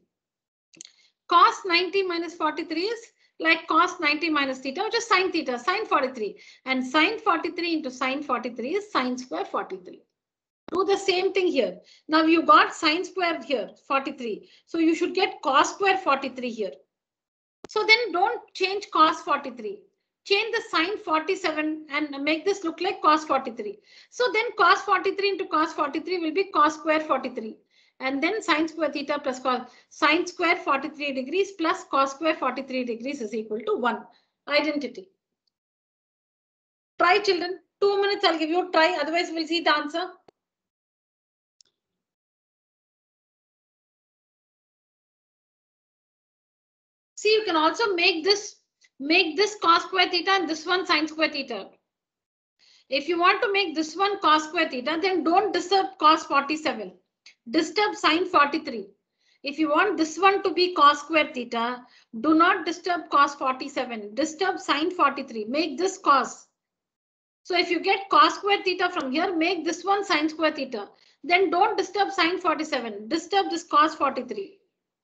Cos ninety minus forty-three is like cos ninety minus theta, which is sine theta, sine forty-three. And sine forty-three into sine forty-three is sine square forty-three. Do the same thing here. Now you got sine square here, forty-three. So you should get cos square forty-three here. So then don't change cos forty-three. Change the sine forty-seven and make this look like cos forty-three. So then cos forty-three into cos forty-three will be cos square forty-three. And then sine square theta plus cos sine square forty-three degrees plus cos square forty-three degrees is equal to one. Identity. Try, children. Two minutes I'll give you a try. Otherwise we'll see the answer. See, you can also make this make this cos square theta and this one sine square theta. If you want to make this one cos square theta, then don't disturb cos forty-seven. Disturb sine forty-three. If you want this one to be cos square theta, do not disturb cos forty-seven. Disturb sine forty-three. Make this cos. So if you get cos square theta from here, make this one sine square theta. Then don't disturb sine forty-seven. Disturb this cos forty-three.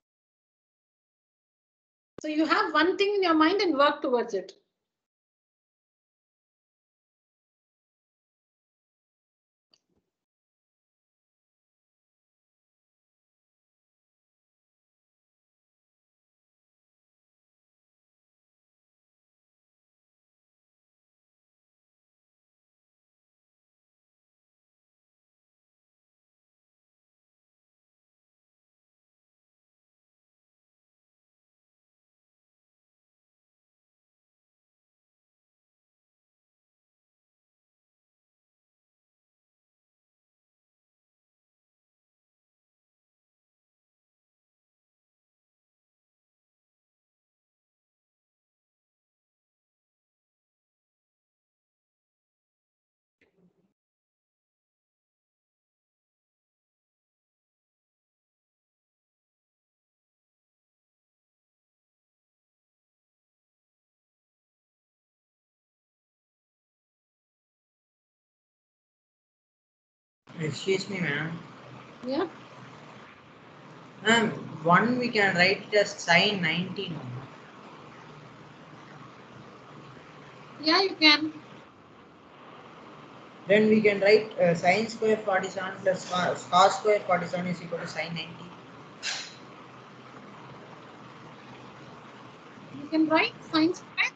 So you have one thing in your mind and work towards it.
Excuse me, ma'am.
Yeah.
Ma'am, one we can write it as sine ninety. No?
Yeah, you can.
Then we can write uh, sine square forty-seven plus cos, cos square forty-seven is equal to sine ninety.
You can write sine square.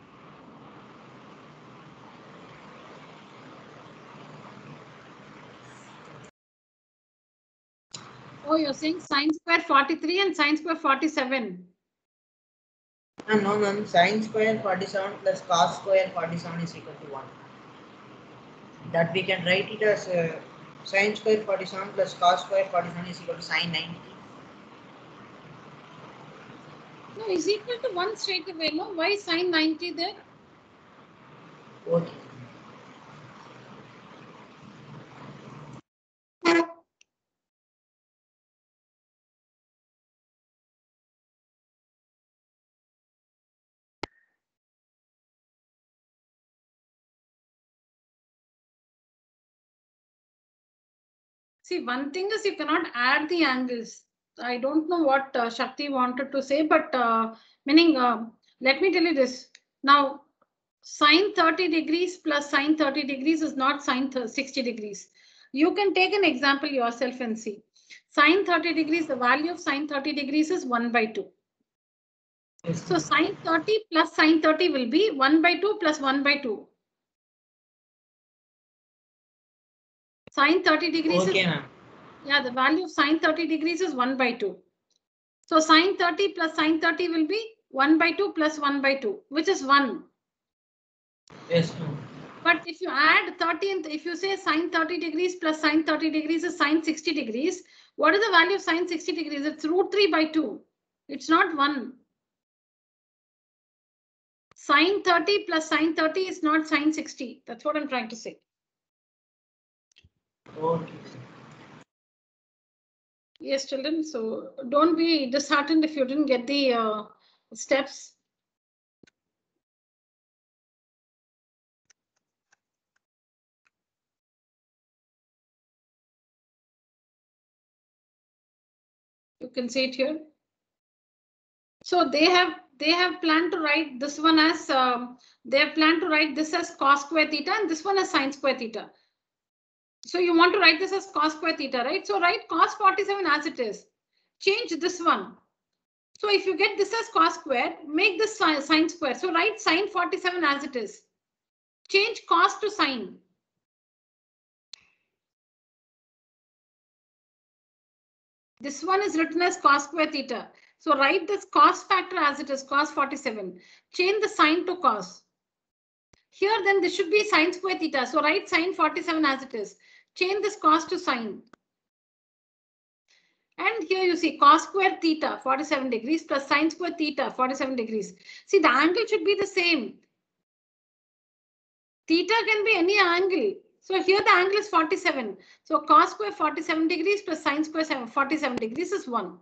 Oh, you're saying sine square forty-three and sine square forty-seven.
Uh, no, ma'am. Sine square forty-seven plus cos square forty-seven is equal to one. That we can write it as uh, sine square forty-seven plus cos square forty-seven is equal to sine ninety.
No, is equal to one straight away. No, why sine ninety there?
Okay.
See, one thing is you cannot add the angles. I don't know what uh, Shakti wanted to say, but uh, meaning, uh, let me tell you this. Now, sine thirty degrees plus sine thirty degrees is not sine sixty degrees. You can take an example yourself and see. Sine thirty degrees, the value of sine thirty degrees is one by two.
Yes,
So
ma'am.
sine thirty plus sine thirty will be one by two plus one by two. Sine thirty degrees
Okay,
is,
ma'am.
yeah, the value of sine thirty degrees is one by two. So sine thirty plus sine thirty will be one by two plus one by two, which is one.
Yes, ma'am.
But if you add thirty and if you say sine thirty degrees plus sine thirty degrees is sine sixty degrees, what is the value of sine sixty degrees? It's root three by two. It's not one. Sine thirty plus sine thirty is not sine sixty. That's what I'm trying to say.
Okay.
Yes, children. So don't be disheartened if you didn't get the uh, steps. You can see it here. So they have they have planned to write this one as um, they have planned to write this as cos square theta and this one as sine square theta. So you want to write this as cos square theta, right? So write cos forty-seven as it is. Change this one. So if you get this as cos square, make this sine square. So write sine forty-seven as it is. Change cos to sine. This one is written as cos square theta. So write this cos factor as it is, cos forty-seven. Change the sine to cos. Here then this should be sine square theta. So write sine forty-seven as it is. Change this cos to sine. And here you see cos square theta forty-seven degrees plus sine square theta forty-seven degrees. See, the angle should be the same. Theta can be any angle. So here the angle is forty-seven. So cos square forty-seven degrees plus sine square forty-seven degrees is one.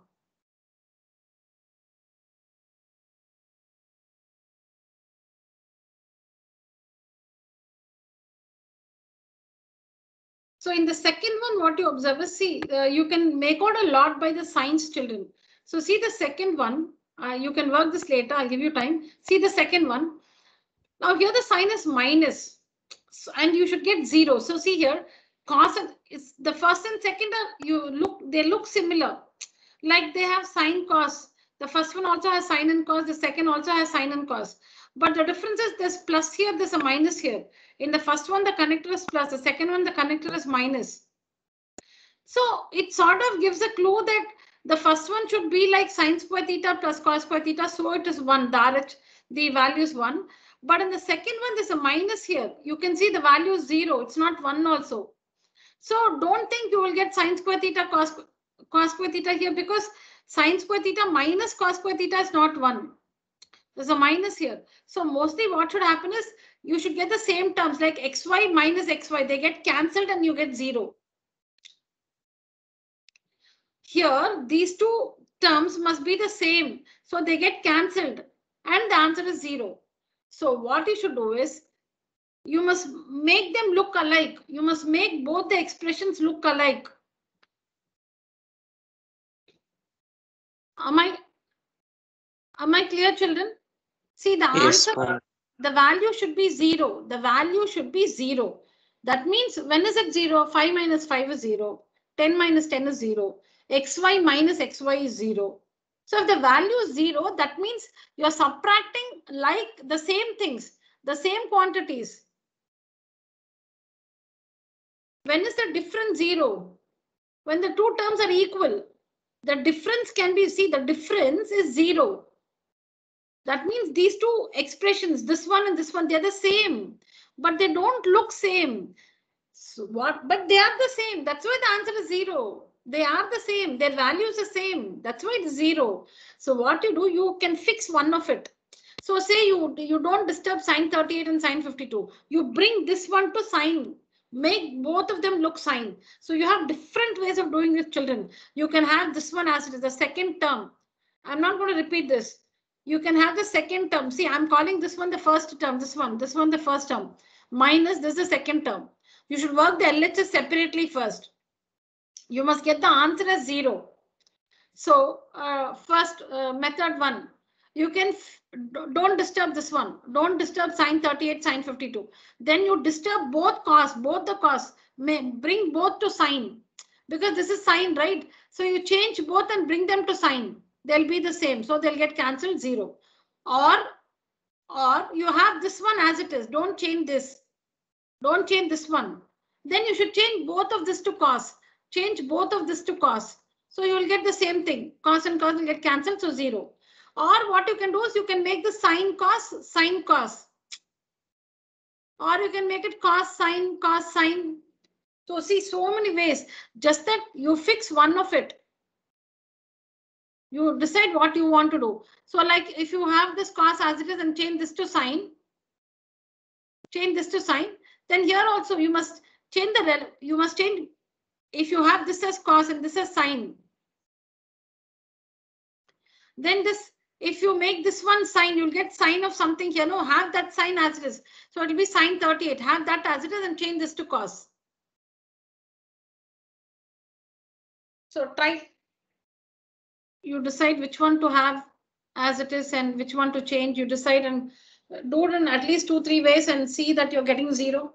So in the second one, what you observe is, see, uh, you can make out a lot by the science children. So see the second one, uh, you can work this later, I'll give you time. See the second one. Now here the sign is minus, so, and you should get zero. So see here, cos is the first and second are, you look, they look similar. Like they have sine cos. The first one also has sine and cos, the second also has sine and cos. But the difference is there's plus here, there's a minus here. In the first one, the connector is plus, the second one, the connector is minus. So it sort of gives a clue that the first one should be like sine square theta plus cos square theta. So it is one, direct, the value is one. But in the second one, there's a minus here. You can see the value is zero. It's not one also. So don't think you will get sine square theta cos, cos square theta here, because sine square theta minus cos square theta is not one. There's a minus here. So mostly what should happen is you should get the same terms like xy minus xy. They get cancelled and you get zero. Here, these two terms must be the same. So they get cancelled and the answer is zero. So what you should do is You must make them look alike. You must make both the expressions look alike. Am I, am I clear, children? See, the
Yes,
answer,
ma'am.
the value should be zero. The value should be zero. That means when is it zero? five minus five is zero. ten minus ten is zero. Xy minus xy is zero. So if the value is zero, that means you're subtracting like the same things, the same quantities. When is the difference zero? When the two terms are equal. The difference can be, see, the difference is zero. That means these two expressions, this one and this one, they're the same, but they don't look same. So what? But they are the same. That's why the answer is zero. They are the same. Their values are same. That's why it's zero. So what you do, you can fix one of it. So say you, you don't disturb sine thirty-eight and sine fifty-two. You bring this one to sine. Make both of them look sine. So you have different ways of doing with children. You can have this one as it is the second term. I'm not going to repeat this. You can have the second term. See, I'm calling this one the first term. This one, this one the first term. Minus this is the second term. You should work the L H S separately first. You must get the answer as zero. So uh, first uh, method one, you can don't disturb this one. Don't disturb sine thirty-eight, sine fifty-two. Then you disturb both cos, both the cos. May bring both to sine because this is sine, right? So you change both and bring them to sine. They'll be the same. So they'll get cancelled zero. Or or you have this one as it is. Don't change this. Don't change this one. Then you should change both of this to cos. Change both of this to cos. So you will get the same thing. Cos and cos will get cancelled, so zero. Or what you can do is you can make the sine cos, sine cos. Or you can make it cos, sine, cos, sine. So see, so many ways. Just that you fix one of it. You decide what you want to do. So like if you have this cos as it is and change this to sine, change this to sine, then here also you must change the, you must change, if you have this as cos and this as sine, then this, if you make this one sine, you'll get sine of something here. No, have that sine as it is. So it will be sine thirty-eight. Have that as it is and change this to cos. So try, you decide which one to have as it is and which one to change. You decide and do it in at least two, three ways and see that you're getting zero.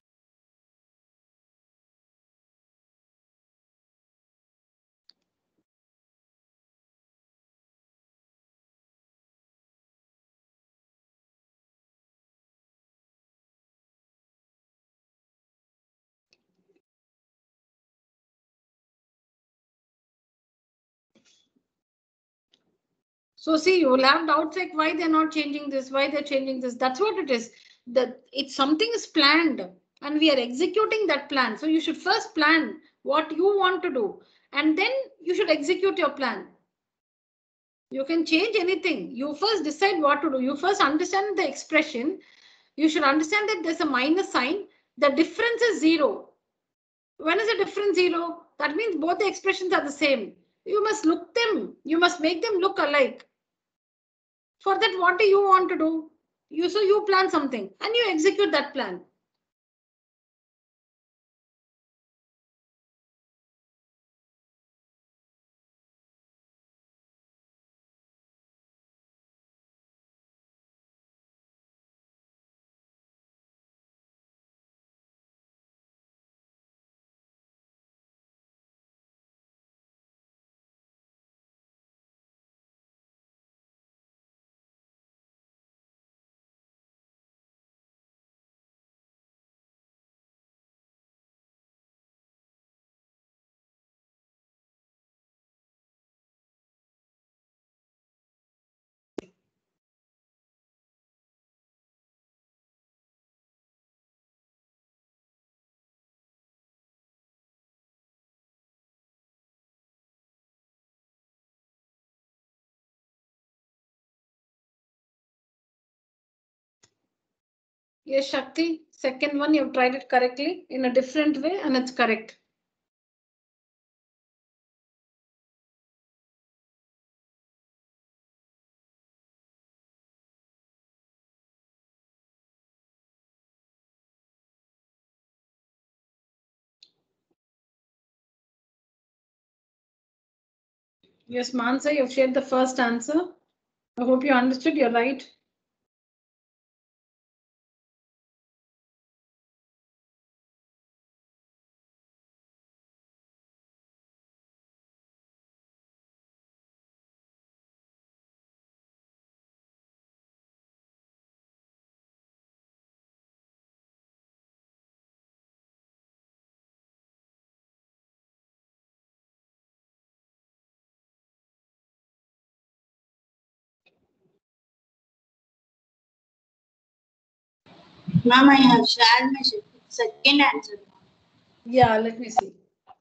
So see, you will have doubts like why they're not changing this, why they're changing this. That's what it is. That it's something is planned and we are executing that plan. So you should first plan what you want to do and then you should execute your plan. You can change anything. You first decide what to do. You first understand the expression. You should understand that there's a minus sign. The difference is zero. When is the difference zero? That means both the expressions are the same. You must look them. You must make them look alike. For that, what do you want to do? You so you plan something and you execute that plan. Yes, Shakti. Second one, you've tried it correctly in a different way and it's correct. Yes, Mansa, you've shared the first answer. I hope you understood. You're right.
Ma'am, I have shared my se- second answer.
Yeah, let me see.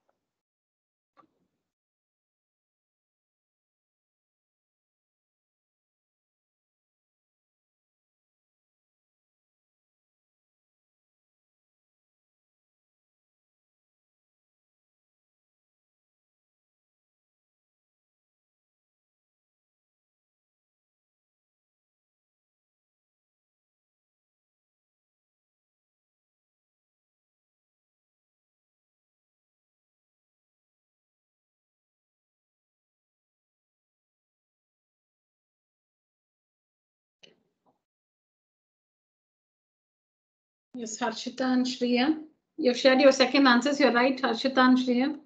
Yes, Harshita and Shreya. You've shared your second answers. You're right, Harshita and Shreya.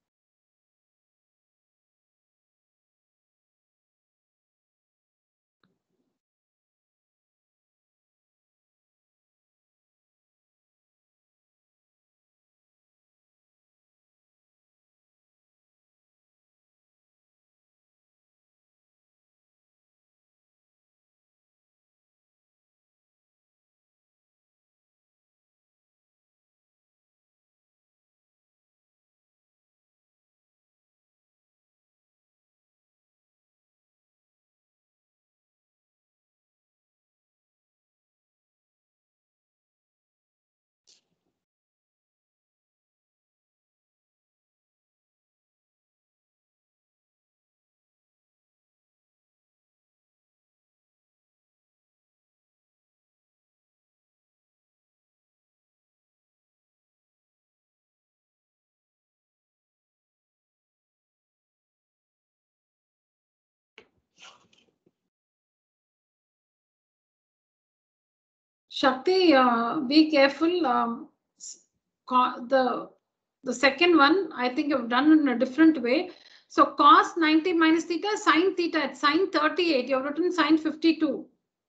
Shakti, uh, be careful. Um, the the second one, I think you've done in a different way. So cos ninety minus theta, sine theta at sine thirty-eight. You've written sine fifty-two.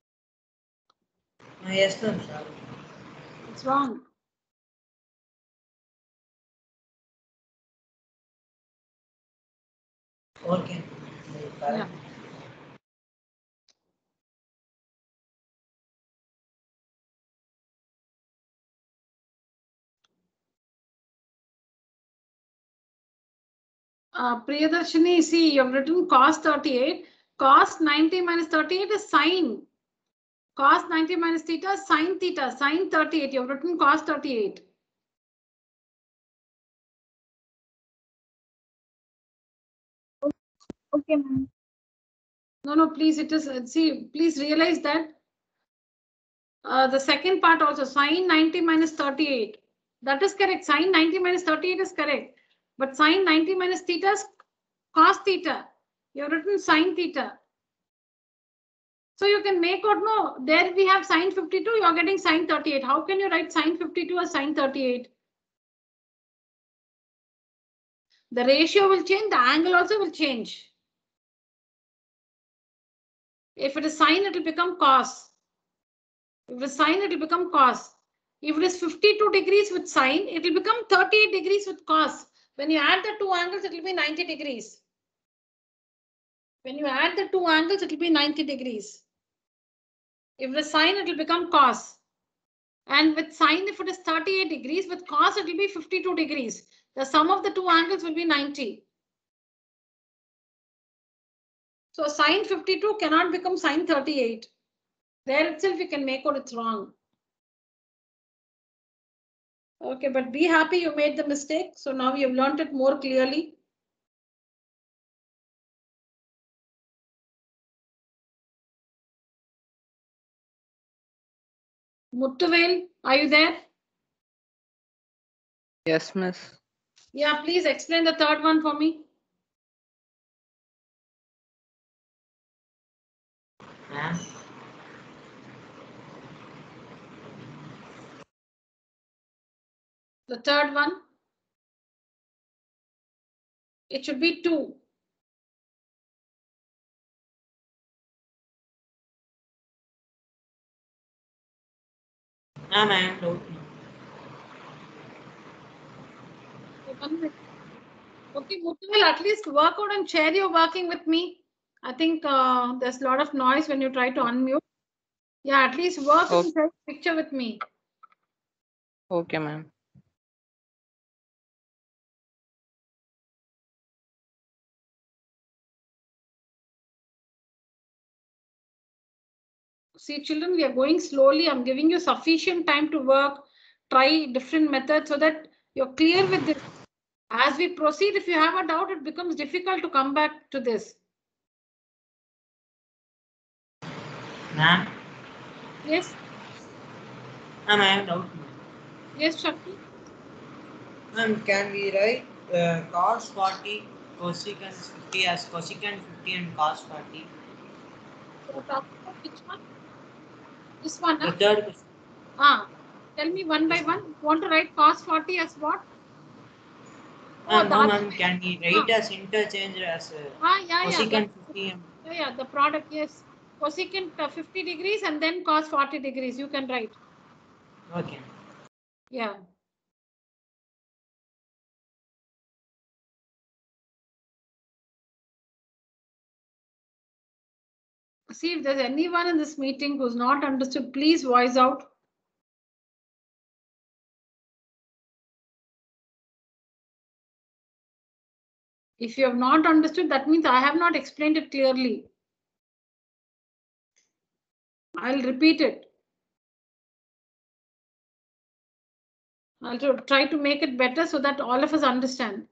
Uh, yes, ma'am. Sorry.
It's wrong.
Okay.
Yeah. Uh, Priyadarshini, see, you've written cos thirty-eight. Cos ninety minus thirty-eight is sine. Cos ninety minus theta, sine theta, sine thirty-eight. You've written cos thirty-eight.
Okay, ma'am.
No, no, please, it is, see, please realize that uh, the second part also, sine ninety minus thirty-eight. That is correct. Sine ninety minus thirty-eight is correct. But sine ninety minus theta is cos theta. You've written sine theta. So you can make out, no, there we have sine fifty-two, you're getting sine thirty-eight. How can you write sine fifty-two as sine thirty-eight? The ratio will change, the angle also will change. If it is sine, it will become cos. If it is sine, it will become cos. If it is fifty-two degrees with sine, it will become thirty-eight degrees with cos. When you add the two angles, it will be ninety degrees. When you add the two angles, it will be ninety degrees. If it is sine, it will become cos. And with sine, if it is thirty-eight degrees, with cos, it will be fifty-two degrees. The sum of the two angles will be ninety. So sine fifty-two cannot become sine thirty-eight. There itself you can make out it's wrong. Okay, but be happy you made the mistake. So now you've learned it more clearly. Muttuvel, are you there?
Yes, miss.
Yeah, please explain the third one for me.
Ma'am.
The third one, it should be two.
Ma'am, I am out.
Okay, Muthu, at least work out and share your working with me. I think uh, there's a lot of noise when you try to unmute. Yeah, at least work
Okay.
and share the picture with me.
Okay, ma'am.
See, children, we are going slowly. I'm giving you sufficient time to work, try different methods so that you're clear with this. As we proceed, if you have a doubt, it becomes difficult to come back to this.
Ma'am.
Yes,
Ma'am, I am out.
yes, Shakti.
Ma'am, can we write uh, cos forty, cosecant fifty as cosecant fifty and cos forty?
So talk about which one? This one,
The
huh?
third question.
Ah, tell me one by one. You want to write cos forty as what? Oh,
Ma'am,
the
no,
other-
ma'am, can we write as interchange as uh,
Ah, yeah, yeah.
cosecant
that-
fifty and
Yeah, yeah, the product, yes. Cosecant uh, fifty degrees and then cos forty degrees. You can write.
okay.
Yeah. See, if there's anyone in this meeting who's not understood, please voice out. If you have not understood, that means I have not explained it clearly. I'll repeat it. I'll try to make it better so that all of us understand.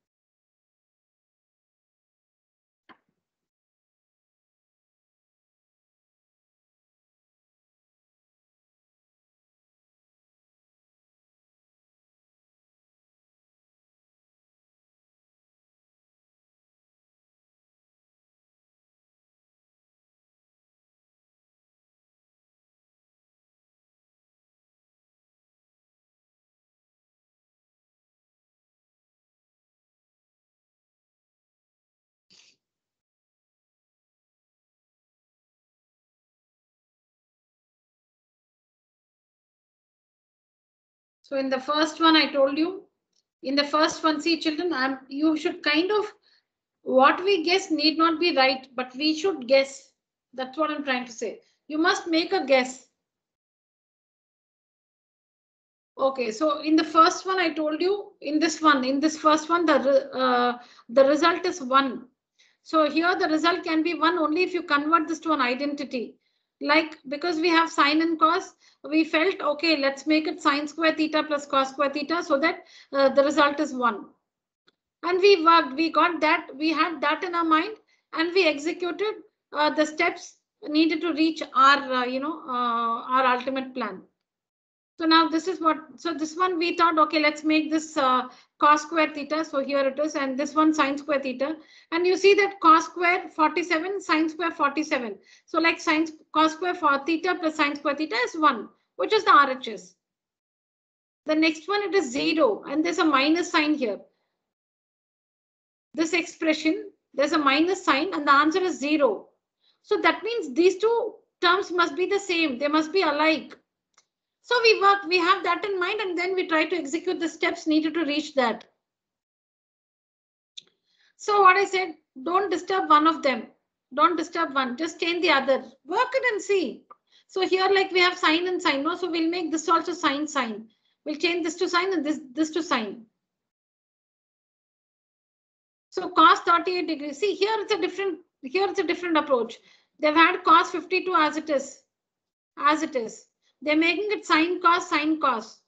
So in the first one, I told you, in the first one, see children, I'm, you should kind of, what we guess need not be right, but we should guess. That's what I'm trying to say. You must make a guess. Okay, so in the first one, I told you, in this one, in this first one, the, uh, the result is one. So here the result can be one only if you convert this to an identity. Like, because we have sine and cos, we felt, okay, let's make it sine square theta plus cos square theta so that uh, the result is one. And we worked, we got that, we had that in our mind and we executed uh, the steps needed to reach our, uh, you know, uh, our ultimate plan. So now this is what, so this one we thought, okay, let's make this uh, cos square theta. So here it is, and this one sine square theta. And you see that cos square forty-seven, sine square forty-seven. So like sine cos square for theta plus sine square theta is one, which is the R H S. The next one, it is zero, and there's a minus sign here. This expression, there's a minus sign, and the answer is zero. So that means these two terms must be the same. They must be alike. So we work, we have that in mind, and then we try to execute the steps needed to reach that. So what I said, don't disturb one of them. Don't disturb one, just change the other. Work it and see. So here, like we have sine and sine, no? So we'll make this also sine, sine. We'll change this to sine and this, this to sine. So cos thirty-eight degrees. See, here it's a different, here it's a different approach. They've had cos fifty-two as it is, as it is. They're making it sine cos, sine cos.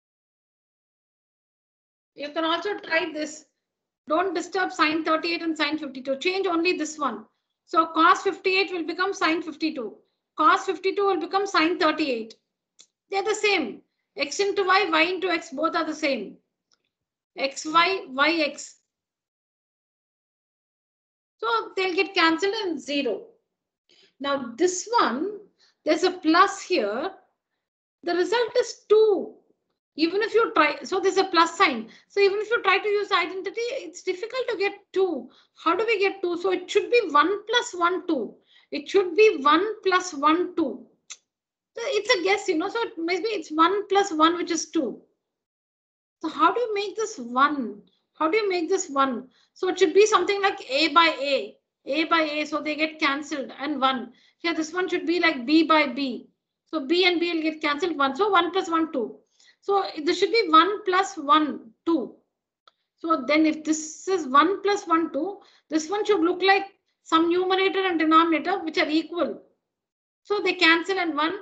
You can also try this. Don't disturb sine thirty-eight and sine fifty-two. Change only this one. So cos fifty-eight will become sine fifty-two. Cos fifty-two will become sine thirty-eight. They're the same. X into y, y into x, both are the same. Xy, yx. So they'll get cancelled and zero. Now this one, there's a plus here. The result is two. Even if you try, so there's a plus sign. So even if you try to use identity, it's difficult to get two. How do we get two? So it should be one plus one, two. It should be one plus one, two. So it's a guess, you know, so maybe it's one plus one, which is two. So how do you make this one? How do you make this one? So it should be something like A by A, A by A, so they get cancelled and one. Here, this one should be like B by B. So B and B will get cancelled one. So one plus one, two. So this should be one plus one, two. So then if this is one plus one, two, this one should look like some numerator and denominator which are equal. So they cancel and one.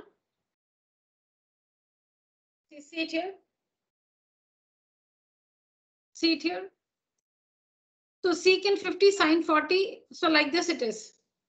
You see it here? See it here? So secant fifty, sine forty. So like this it is.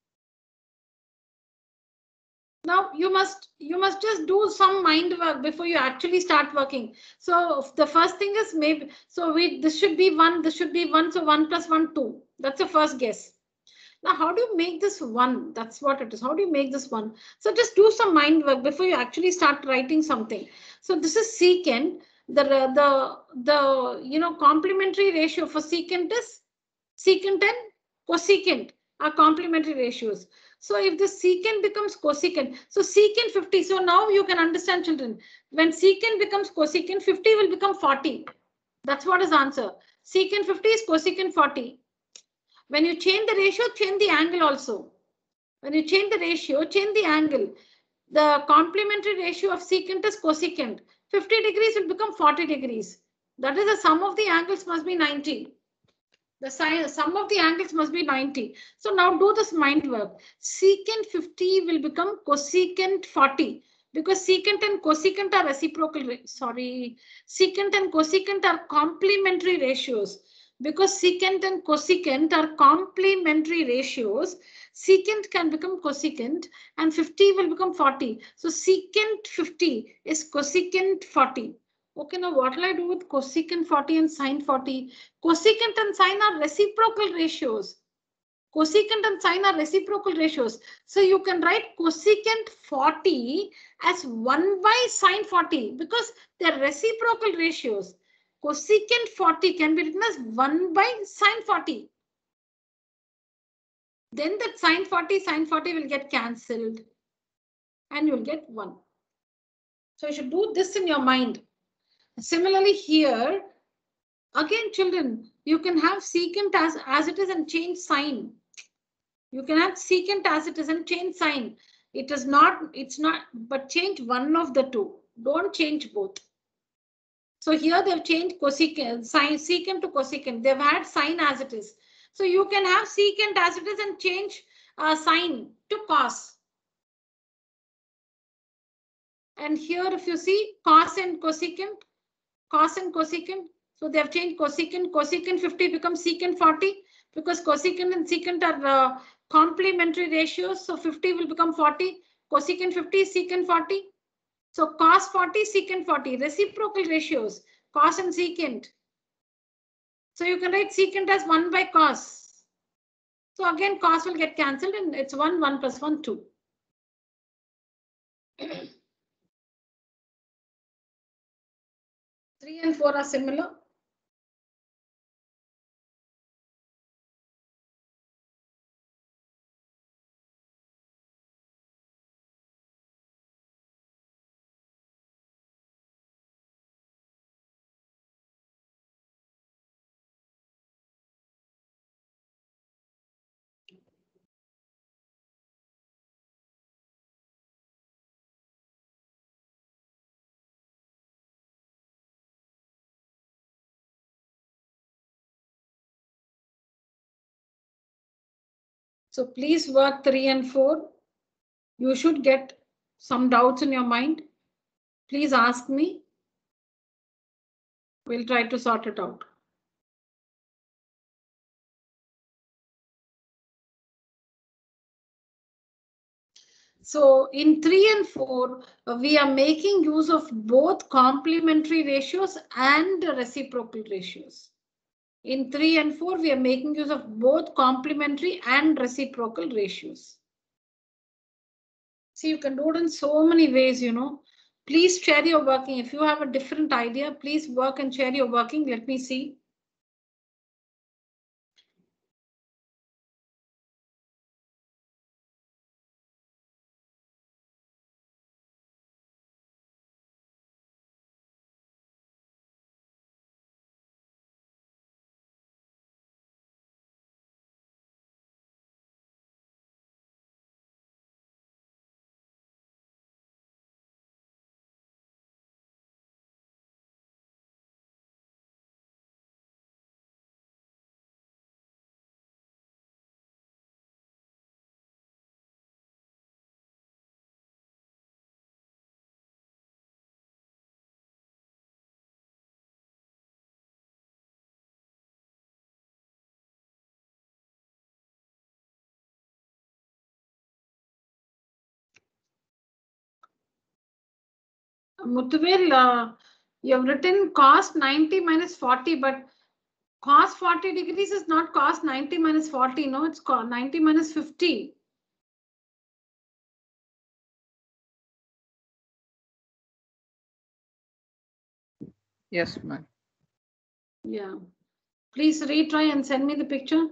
Now you must you must just do some mind work before you actually start working. So the first thing is maybe so we this should be one, this should be one. So one plus one, two. That's the first guess. Now, how do you make this one? That's what it is. How do you make this one? So just do some mind work before you actually start writing something. So this is secant. The the the you know complementary ratio for secant is secant and cosecant are complementary ratios. So if the secant becomes cosecant, so secant fifty. So now you can understand, children. When secant becomes cosecant, fifty will become forty. That's what is answer. Secant fifty is cosecant forty. When you change the ratio, change the angle also. When you change the ratio, change the angle. The complementary ratio of secant is cosecant. fifty degrees will become forty degrees. That is the sum of the angles must be ninety. The sum of the angles must be ninety. So now do this mind work. Secant fifty will become cosecant forty because secant and cosecant are reciprocal. Sorry, secant and cosecant are complementary ratios. Because secant and cosecant are complementary ratios, secant can become cosecant and fifty will become forty. So secant fifty is cosecant forty. Okay, now what will I do with cosecant forty and sine forty? Cosecant and sine are reciprocal ratios. Cosecant and sine are reciprocal ratios. So you can write cosecant forty as one by sine forty because they're reciprocal ratios. Cosecant forty can be written as one by sine forty. Then that sine forty, sine forty will get cancelled and you'll get one. So you should do this in your mind. Similarly here, again children, you can have secant as, as it is and change sign. You can have secant as it is and change sign. It is not, it's not, but change one of the two. Don't change both. So here they've changed cosecant, sine, secant to cosecant. They've had sine as it is. So you can have secant as it is and change uh, sine to cos. And here if you see cos and cosecant, cos and cosecant. So they have changed cosecant, cosecant fifty becomes secant forty because cosecant and secant are uh, complementary ratios. So fifty will become forty. Cosecant fifty is secant forty. So cos forty, secant forty, reciprocal ratios, cos and secant. So you can write secant as one by cos. So again, cos will get cancelled and it's one, one plus one, two. Three and four are similar. So please work three and four. You should get some doubts in your mind. Please ask me. We'll try to sort it out. So in three and four, uh, we are making use of both complementary ratios and reciprocal ratios. In three and four, we are making use of both complementary and reciprocal ratios. See, you can do it in so many ways, you know. Please share your working. If you have a different idea, please work and share your working. Let me see. Muthuvel, uh, you have written cos ninety minus forty, but cos forty degrees is not cos ninety minus forty. No, it's cos ninety minus fifty.
Yes, ma'am.
Yeah. Please retry and send me the picture.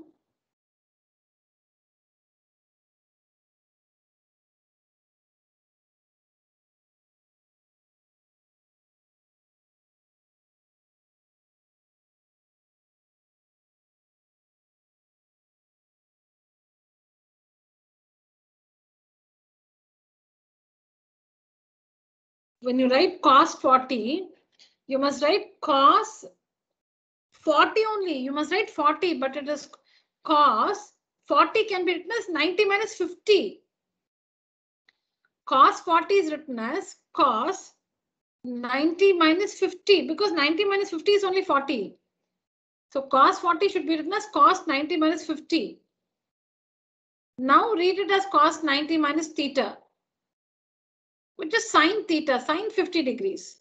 When you write cos forty, you must write cos forty only. You must write forty, but it is cos forty can be written as ninety minus fifty. Cos forty is written as cos ninety minus fifty because ninety minus fifty is only forty. So cos forty should be written as cos ninety minus fifty. Now read it as cos ninety minus theta, which is sine theta, sine fifty degrees.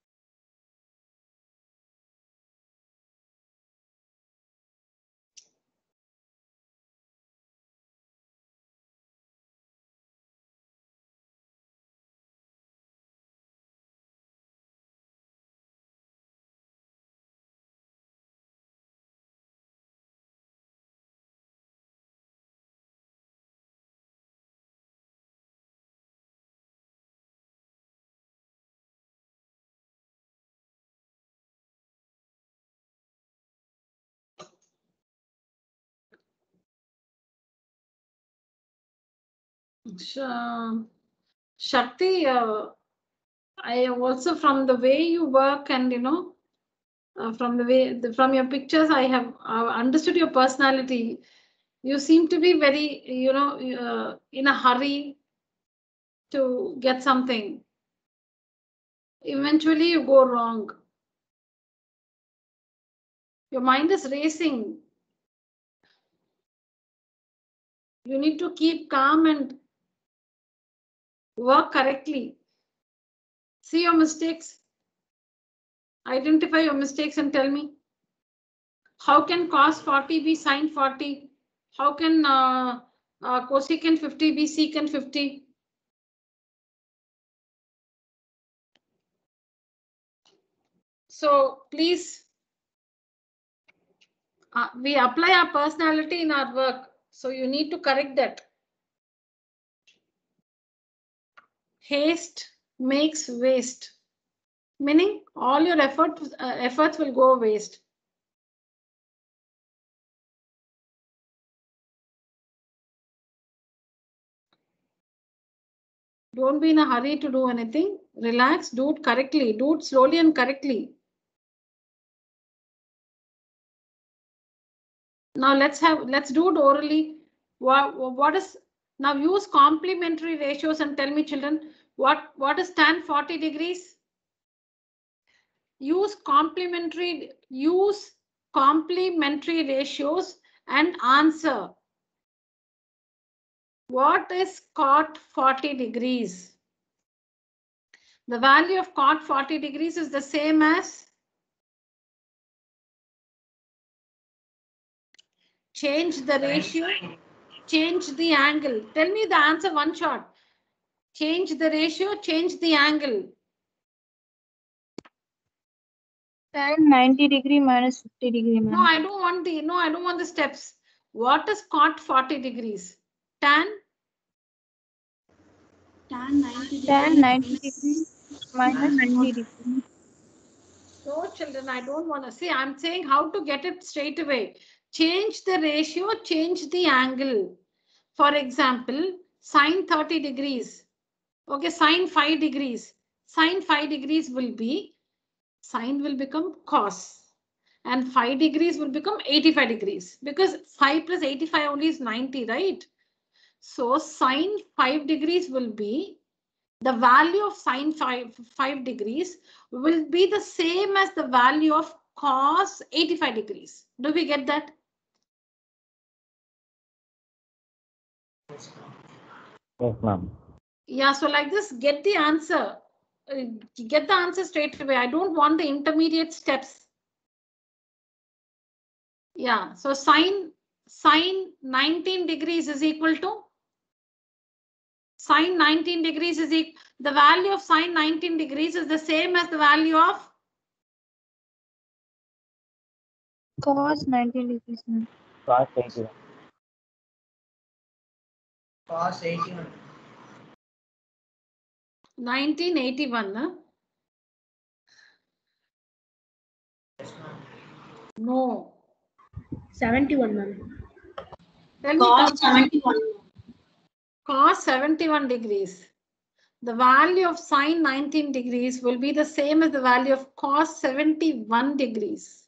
Shakti, uh, I also from the way you work and you know, uh, from the way the, from your pictures, I have uh, understood your personality. You seem to be very, you know, uh, in a hurry to get something. Eventually, you go wrong. Your mind is racing. You need to keep calm and work correctly. See your mistakes. Identify your mistakes and tell me. How can cos forty be sine forty? How can uh, uh, cosecant fifty be secant fifty? So please, uh, we apply our personality in our work. So you need to correct that. Haste makes waste. Meaning all your effort, uh, efforts will go waste. Don't be in a hurry to do anything. Relax, do it correctly. Do it slowly and correctly. Now let's have, let's do it orally. What, what is, now use complementary ratios and tell me children, what, what is tan forty degrees? Use complementary, use complementary ratios and answer. What is cot forty degrees? The value of cot forty degrees is the same as change the ratio, change the angle. Tell me the answer one shot. Change the ratio, change the angle.
Tan ninety degree minus fifty degree,
No,
ma'am.
I don't want the, no, I don't want the steps. What is cot forty degrees? Tan?
Tan ninety
Tan ninety
degree
degree minus fifty degree.
No, children, I don't want to see. I'm saying how to get it straight away. Change the ratio, change the angle. For example, sine thirty degrees. Okay, sine five degrees. Sine five degrees will be, sine will become cos. And five degrees will become eighty-five degrees. Because five plus eighty-five only is ninety, right? So sine five degrees will be, the value of sine five, five degrees will be the same as the value of cos eighty-five degrees. Do we get that?
Yes, ma'am.
Yes, ma'am.
Yeah, so like this, get the answer. Uh, Get the answer straight away. I don't want the intermediate steps. Yeah, so sine, sine nineteen degrees is equal to, sine nineteen degrees is equal, the value of sine nineteen degrees is the same as the value of
Cos ninety degrees, ma'am.
Cos eighty-one.
Cos eighty-one.
nineteen eighty-one. Huh?
Yes, ma'am.
No.
seventy-one, ma'am.
Tell me,
Cos seventy-one.
cos seventy-one degrees. The value of sine nineteen degrees will be the same as the value of cos seventy-one degrees.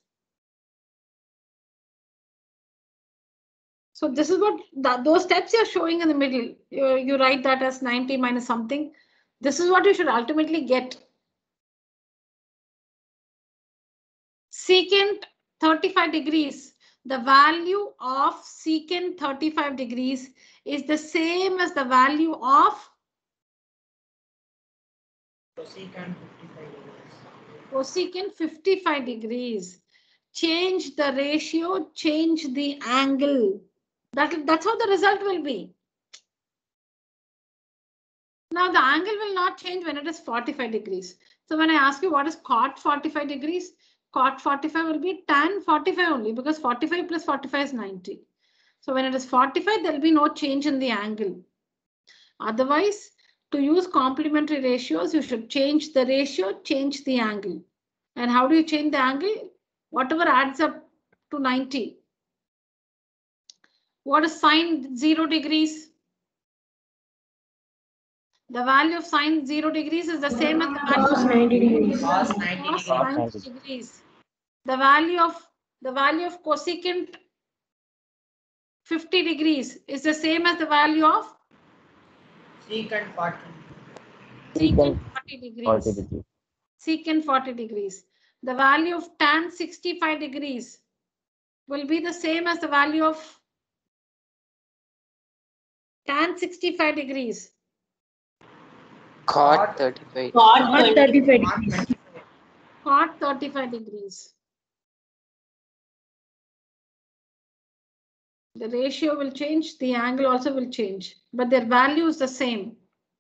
So this is what that, those steps you're showing in the middle. You, you write that as ninety minus something. This is what you should ultimately get. Secant thirty-five degrees. The value of secant thirty-five degrees is the same as the value of
Cosecant fifty-five degrees.
cosecant fifty-five degrees. Change the ratio, change the angle. That, that's how the result will be. Now the angle will not change when it is forty-five degrees. So when I ask you what is cot forty-five degrees, cot forty-five will be tan forty-five only because forty-five plus forty-five is ninety. So when it is forty-five, there will be no change in the angle. Otherwise, to use complementary ratios, you should change the ratio, change the angle. And how do you change the angle? Whatever adds up to ninety. What is sine zero degrees? The value of sine zero degrees is the same as the value
Cos
of
ninety degrees.
Cos ninety
cos
degrees.
ninety degrees. The value of the value of cosecant fifty degrees is the same as the value of
Secant forty.
secant forty
forty
degrees.
degrees.
Secant forty degrees. The value of tan sixty-five degrees will be the same as the value of tan sixty-five degrees.
Cot thirty-five.
Cot thirty-five
Cot
degrees.
twenty-five.
Cot thirty-five degrees. The ratio will change, the angle also will change, but their value is the same.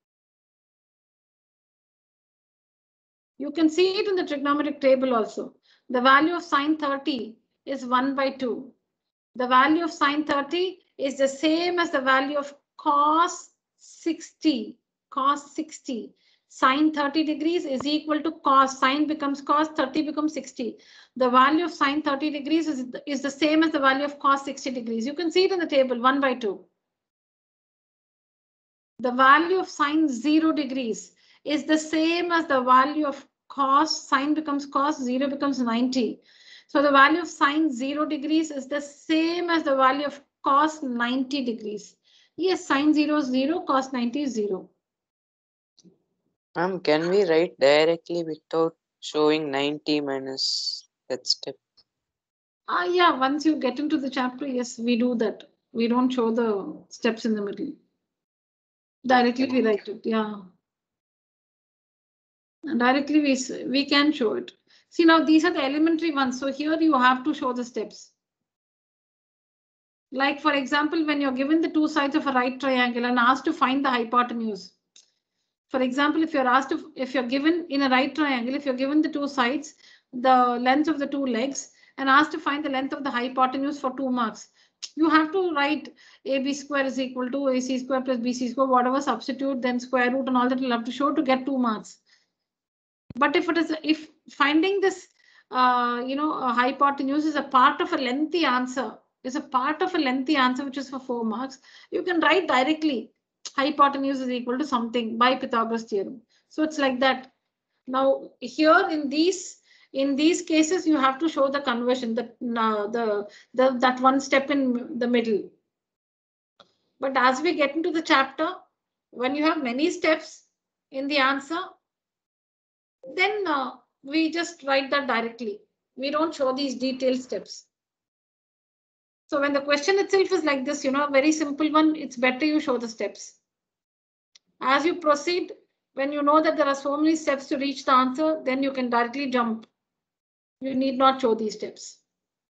You can see it in the trigonometric table also. The value of sine thirty is one by two. The value of sine thirty is the same as the value of cos sixty. Cos sixty. Sine thirty degrees is equal to cos. Sine becomes cos, thirty becomes sixty. The value of sine thirty degrees is, is the same as the value of cos sixty degrees. You can see it in the table, one by two. The value of sine zero degrees is the same as the value of cos. Sine becomes cos, zero becomes ninety. So the value of sine zero degrees is the same as the value of cos ninety degrees. Yes, sine zero is zero, cos ninety is zero.
Ma'am, can we write directly without showing ninety minus that step?
Ah, yeah, once you get into the chapter, yes, we do that. We don't show the steps in the middle. Directly we write it, yeah. And directly we, we can show it. See, now these are the elementary ones. So here you have to show the steps. Like, for example, when you're given the two sides of a right triangle and asked to find the hypotenuse. For example, if you're asked to, if you're given in a right triangle, if you're given the two sides, the length of the two legs, and asked to find the length of the hypotenuse for two marks, you have to write A B square is equal to A C square plus B C square, whatever, substitute, then square root and all that you'll have to show to get two marks. But if it is, if finding this, uh, you know, a hypotenuse is a part of a lengthy answer, is a part of a lengthy answer, which is for four marks, you can write directly hypotenuse is equal to something by Pythagoras theorem. So it's like that. Now here in these in these cases, you have to show the conversion, that uh, the, the that one step in the middle. But as we get into the chapter, when you have many steps in the answer, then uh, we just write that directly. We don't show these detailed steps. So when the question itself is like this, you know, a very simple one, it's better you show the steps. As you proceed, when you know that there are so many steps to reach the answer, then you can directly jump. You need not show these steps.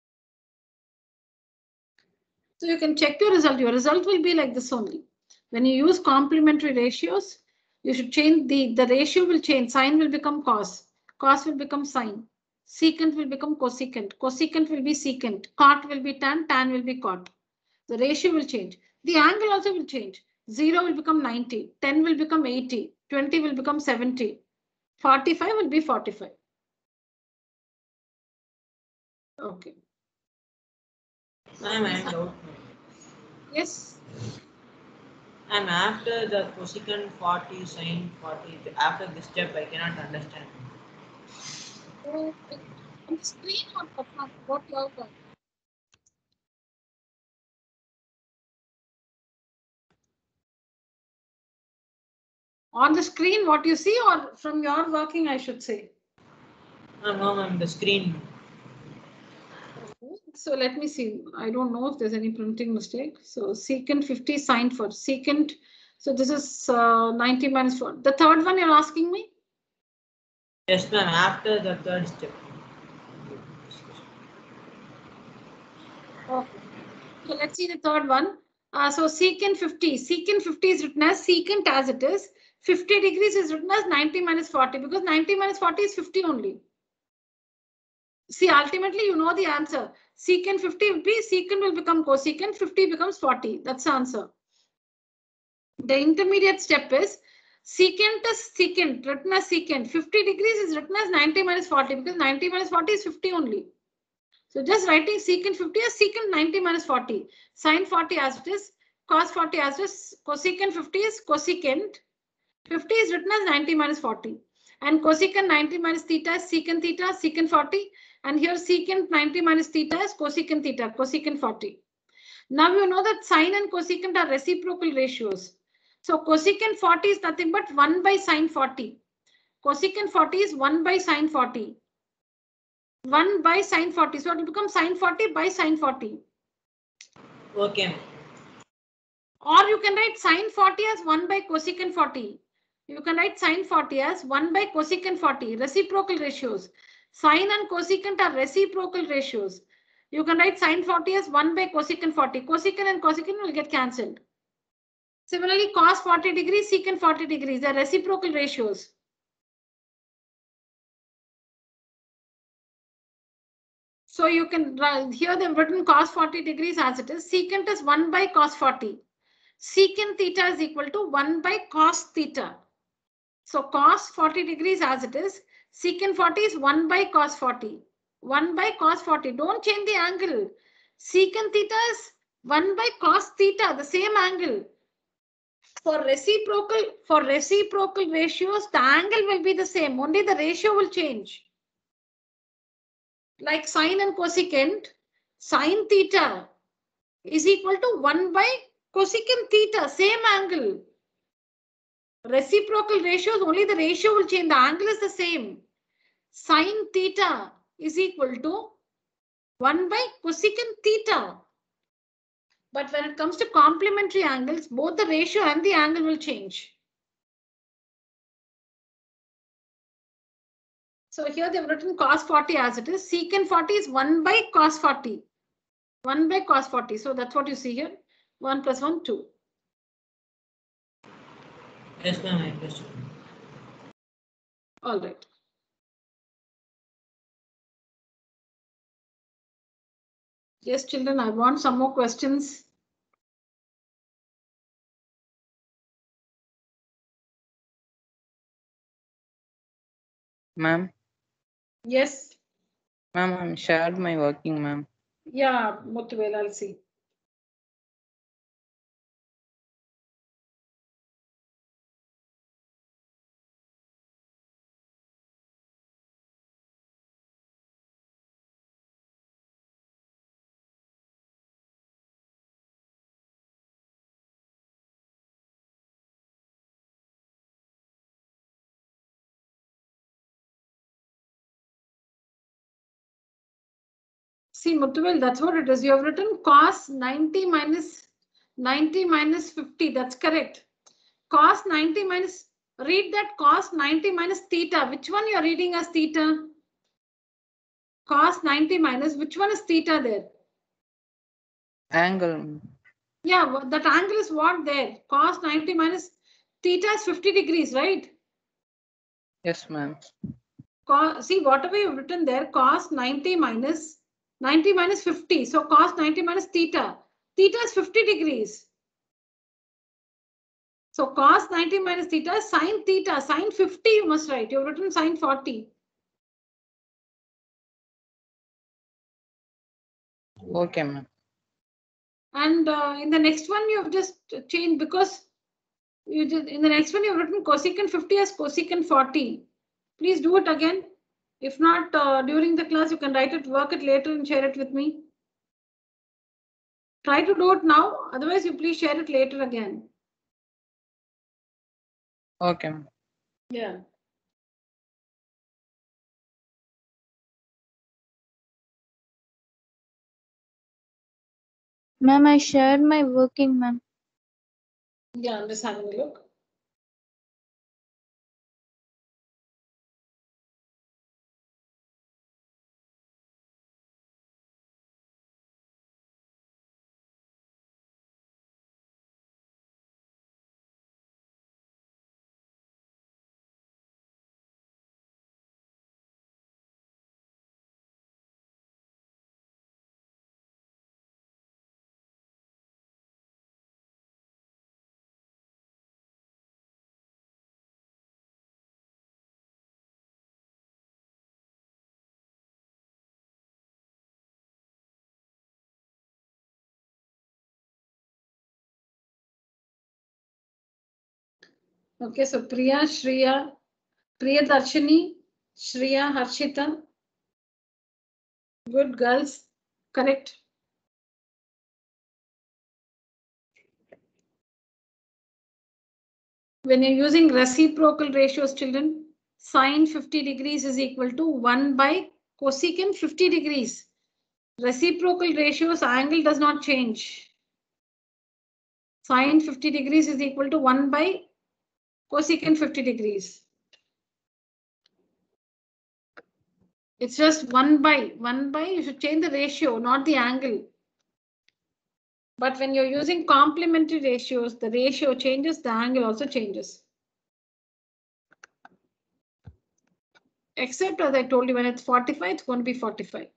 So you can check your result. Your result will be like this only. When you use complementary ratios, you should change the, the ratio will change. Sine will become cos. Cos will become sine. Secant will become cosecant. Cosecant will be secant. Cot will be tan. Tan will be cot. The ratio will change. The angle also will change. zero will become ninety. ten will become eighty. twenty will become seventy. forty-five will be forty-five. Okay.
Ma'am, I am doubt.
Yes.
And after the cosecant forty, sine forty, after this step, I cannot understand.
On the screen or what you have got? On the screen, what you see, or from your working, I should say.
No, no, ma'am, the screen.
So let me see. I don't know if there's any printing mistake. So secant fifty, sine for secant. So this is uh, ninety minus four. The third one you're asking me?
Yes, ma'am, after the third step.
Okay. So let's see the third one. Uh, so secant fifty. Secant fifty is written as secant as it is. fifty degrees is written as ninety minus forty, because ninety minus forty is fifty only. See, ultimately, you know the answer. Secant fifty will be, secant will become cosecant, fifty becomes forty. That's the answer. The intermediate step is secant is secant, written as secant. fifty degrees is written as ninety minus forty, because ninety minus forty is fifty only. So just writing secant fifty as secant ninety minus forty. Sine forty as it is, cos forty as it is, cosecant fifty is cosecant. fifty is written as ninety minus forty. And cosecant ninety minus theta is secant theta, secant forty. And here secant ninety minus theta is cosecant theta, cosecant forty. Now you know that sine and cosecant are reciprocal ratios. So cosecant forty is nothing but one by sine forty. Cosecant forty is one by sine forty. one by sine forty. So it will become sine forty by sine forty.
Okay.
Or you can write sine forty as one by cosecant forty. You can write sine forty as one by cosecant forty. Reciprocal ratios. Sine and cosecant are reciprocal ratios. You can write sine forty as one by cosecant forty. Cosecant and cosecant will get cancelled. Similarly, cos forty degrees, secant forty degrees. They are reciprocal ratios. So you can, here they've written cos forty degrees as it is. Secant is one by cos forty. Secant theta is equal to one by cos theta. So cos forty degrees as it is. Secant forty is one by cos forty. one by cos forty. Don't change the angle. Secant theta is one by cos theta, the same angle. For reciprocal, for reciprocal ratios, the angle will be the same. Only the ratio will change. Like sine and cosecant, sine theta is equal to one by cosecant theta, same angle. Reciprocal ratios, only the ratio will change. The angle is the same. Sine theta is equal to one by cosecant theta. But when it comes to complementary angles, both the ratio and the angle will change. So here they've written cos forty as it is. Secant forty is one by cos forty. one by cos forty. So that's what you see here. one plus one, two.
Yes, ma'am, I understand.
All right. Yes, children, I want some more questions.
Ma'am,
Yes.
ma'am, I'm shared my working, ma'am.
Yeah, Muthuvel, I'll see. See, Muthuvel, that's what it is. You have written cos ninety minus ninety minus fifty. That's correct. Cos ninety minus, read that cos ninety minus theta. Which one you're reading as theta? Cos ninety minus, which one is theta there?
Angle.
Yeah, that angle is what there? Cos ninety minus theta is fifty degrees, right?
Yes, ma'am.
See, whatever you've written there, cos ninety minus ninety minus fifty. So cos ninety minus theta. Theta is fifty degrees. So cos ninety minus theta is sine theta. Sine fifty you must write. You've written sine forty.
Okay, ma'am.
And uh, in the next one, you have just changed because you just, in the next one, you've written cosecant fifty as cosecant forty. Please do it again. If not, uh, during the class, you can write it, work it later and share it with me. Try to do it now. Otherwise, you please share it later again.
Okay, ma'am.
Yeah.
Ma'am, I shared my working, ma'am.
Yeah, I'm just having a look. Okay, so Priya, Shriya, Priya Darshini, Shriya, Harshita. Good girls, correct. When you're using reciprocal ratios, children, sine fifty degrees is equal to one by cosecant fifty degrees. Reciprocal ratios, angle does not change. Sine fifty degrees is equal to one by cosecant fifty degrees. It's just one by, one by, you should change the ratio, not the angle. But when you're using complementary ratios, the ratio changes, the angle also changes. Except as I told you, when it's forty-five, it's going to be forty-five.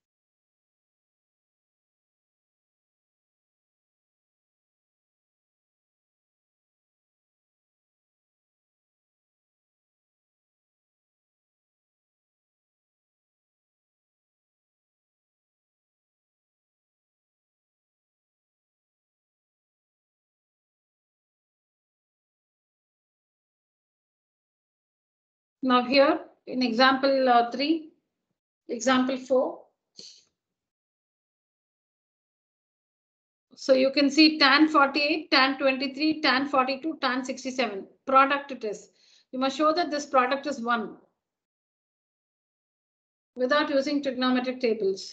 Now here in example uh, three, example four. So you can see tan forty-eight, tan twenty-three, tan forty-two, tan sixty-seven. Product it is. You must show that this product is one without using trigonometric tables.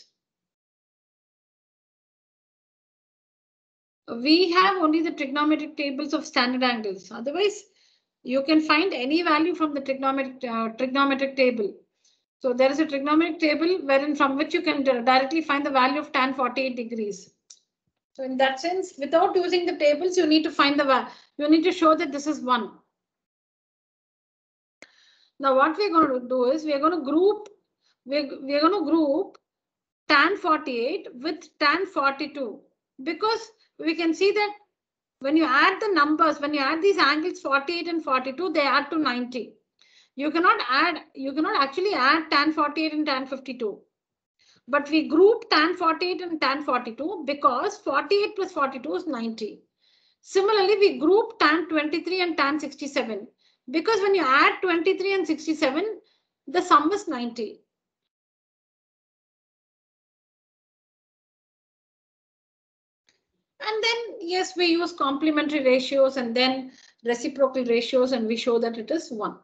We have only the trigonometric tables of standard angles. Otherwise, you can find any value from the trigonometric, uh, trigonometric table. So there is a trigonometric table wherein from which you can directly find the value of tan forty-eight degrees. So in that sense, without using the tables, you need to find the value. You need to show that this is one. Now what we're going to do is we're going to group, we're, we're going to group tan forty-eight with tan forty-two, because we can see that when you add the numbers, when you add these angles forty-eight and forty-two, they add to ninety. You cannot add, you cannot actually add tan forty-eight and tan fifty-two. But we group tan forty-eight and tan forty-two because forty-eight plus forty-two is ninety. Similarly, we group tan twenty-three and tan sixty-seven because when you add twenty-three and sixty-seven, the sum is ninety. And then, yes, we use complementary ratios and then reciprocal ratios, and we show that it is one.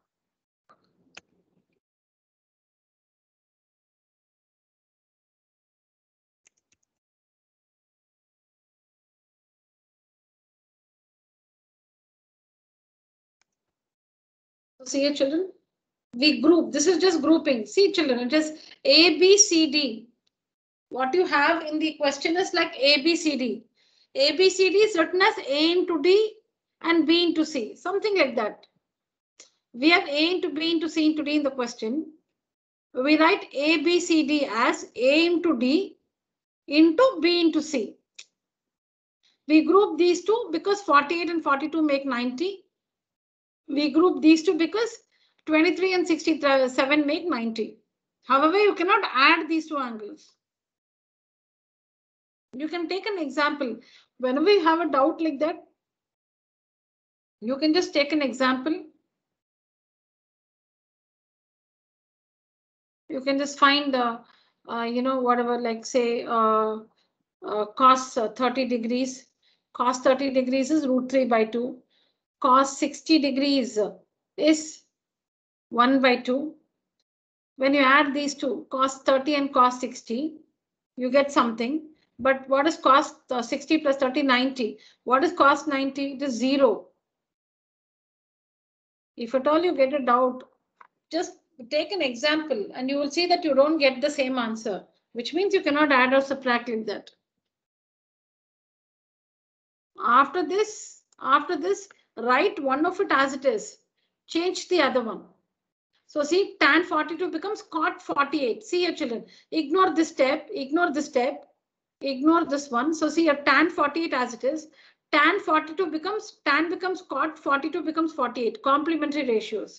So see here, children, we group. This is just grouping. See, children, it is A, B, C, D. What you have in the question is like A, B, C, D. A, B, C, D is written as A into D and B into C, something like that. We have A into B into C into D in the question. We write A, B, C, D as A into D into B into C. We group these two because forty-eight and forty-two make ninety. We group these two because twenty-three and sixty-seven make ninety. However, you cannot add these two angles. You can take an example. Whenever you have a doubt like that, you can just take an example. You can just find the, uh, you know, whatever, like say, uh, uh, cos uh, thirty degrees. Cos thirty degrees is root three by two. Cos sixty degrees is one by two. When you add these two, cos thirty and cos sixty, you get something. But what is cos uh, sixty plus thirty? ninety. What is cos ninety? It is zero. If at all you get a doubt, just take an example and you will see that you don't get the same answer, which means you cannot add or subtract like that. After this, after this, write one of it as it is. Change the other one. So see, tan forty-two becomes cot forty-eight. See here, children, ignore this step, ignore this step, ignore this one. So see here, tan forty-eight as it is. Tan forty-two becomes, tan becomes cot, forty-two becomes forty-eight. Complementary ratios.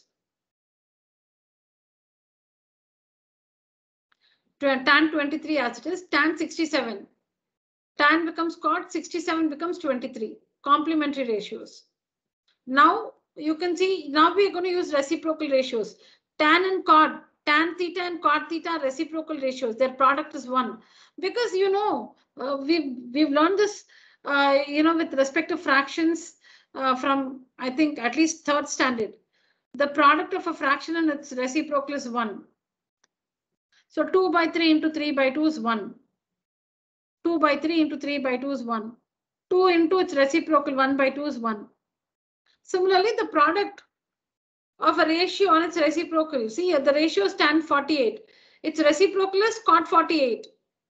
Tan twenty-three as it is, tan sixty-seven. Tan becomes cot, sixty-seven becomes twenty-three. Complementary ratios. Now you can see, now we are going to use reciprocal ratios. Tan and cot, tan theta and cot theta are reciprocal ratios. Their product is one. Because, you know, uh, we've, we've learned this, uh, you know, with respect to fractions uh, from, I think, at least third standard. The product of a fraction and its reciprocal is one. So two by three into three by two is one. two by three into three by two is one. two into its reciprocal one by two is one. Similarly, the product of a ratio on its reciprocal. See here, the ratio is tan forty-eight. Its reciprocal is cot forty-eight.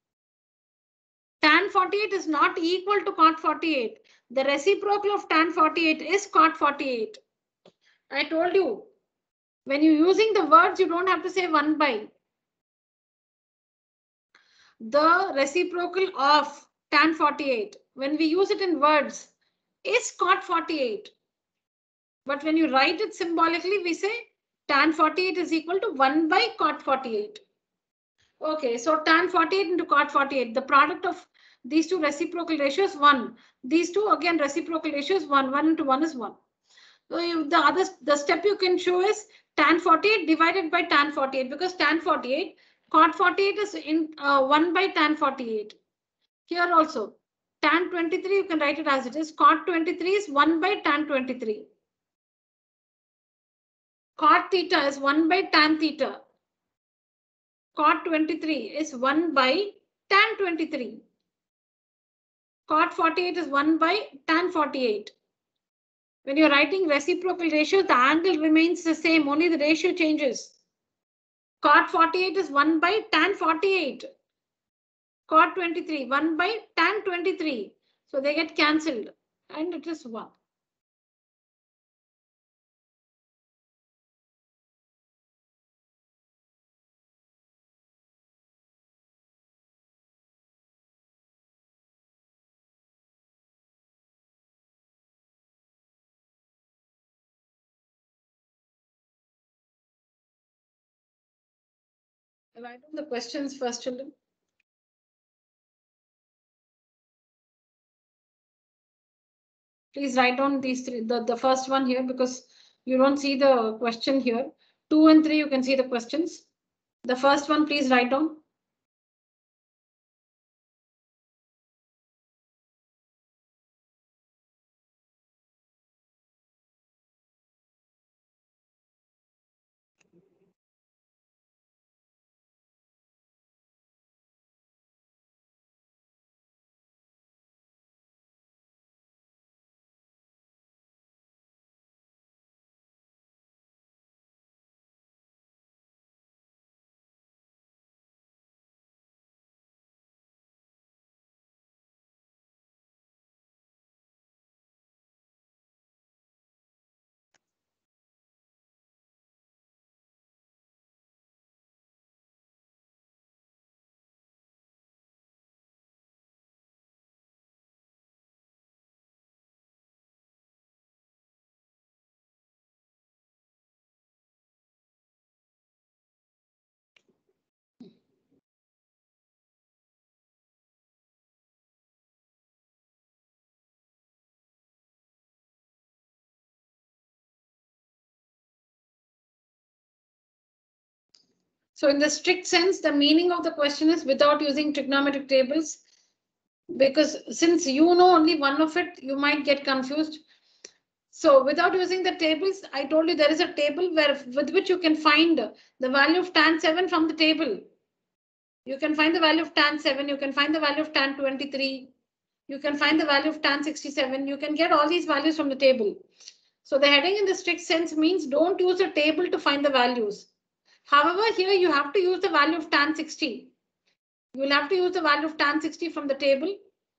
Tan forty-eight is not equal to cot forty-eight. The reciprocal of tan forty-eight is cot forty-eight. I told you, when you're using the words, you don't have to say one by. The reciprocal of tan forty-eight, when we use it in words, is cot forty-eight. But when you write it symbolically, we say tan forty-eight is equal to one by cot forty-eight. Okay, so tan forty-eight into cot forty-eight, the product of these two reciprocal ratios one. These two again reciprocal ratios one. one into one is one. So you, the other the step you can show is tan forty-eight divided by tan forty-eight, because tan forty-eight, cot forty-eight is in uh, one by tan forty-eight. Here also tan twenty-three, you can write it as it is. Cot twenty-three is one by tan twenty-three. Cot theta is one by tan theta. Cot twenty-three is one by tan twenty-three. Cot forty-eight is one by tan forty-eight. When you're writing reciprocal ratios, the angle remains the same, only the ratio changes. Cot forty-eight is one by tan forty-eight. Cot twenty-three, one by tan twenty-three. So they get cancelled and it is one. Write down the questions first, children. Please write down these three, the, the first one here, because you don't see the question here. Two and three, you can see the questions. The first one, please write down. So in the strict sense, the meaning of the question is without using trigonometric tables, because since you know only one of it, you might get confused. So without using the tables, I told you there is a table where with which you can find the value of tan seven from the table. You can find the value of tan seven, you can find the value of tan twenty-three, you can find the value of tan sixty-seven, you can get all these values from the table. So the heading in the strict sense means don't use a table to find the values. However, here you have to use the value of tan sixty. You will have to use the value of tan sixty from the table.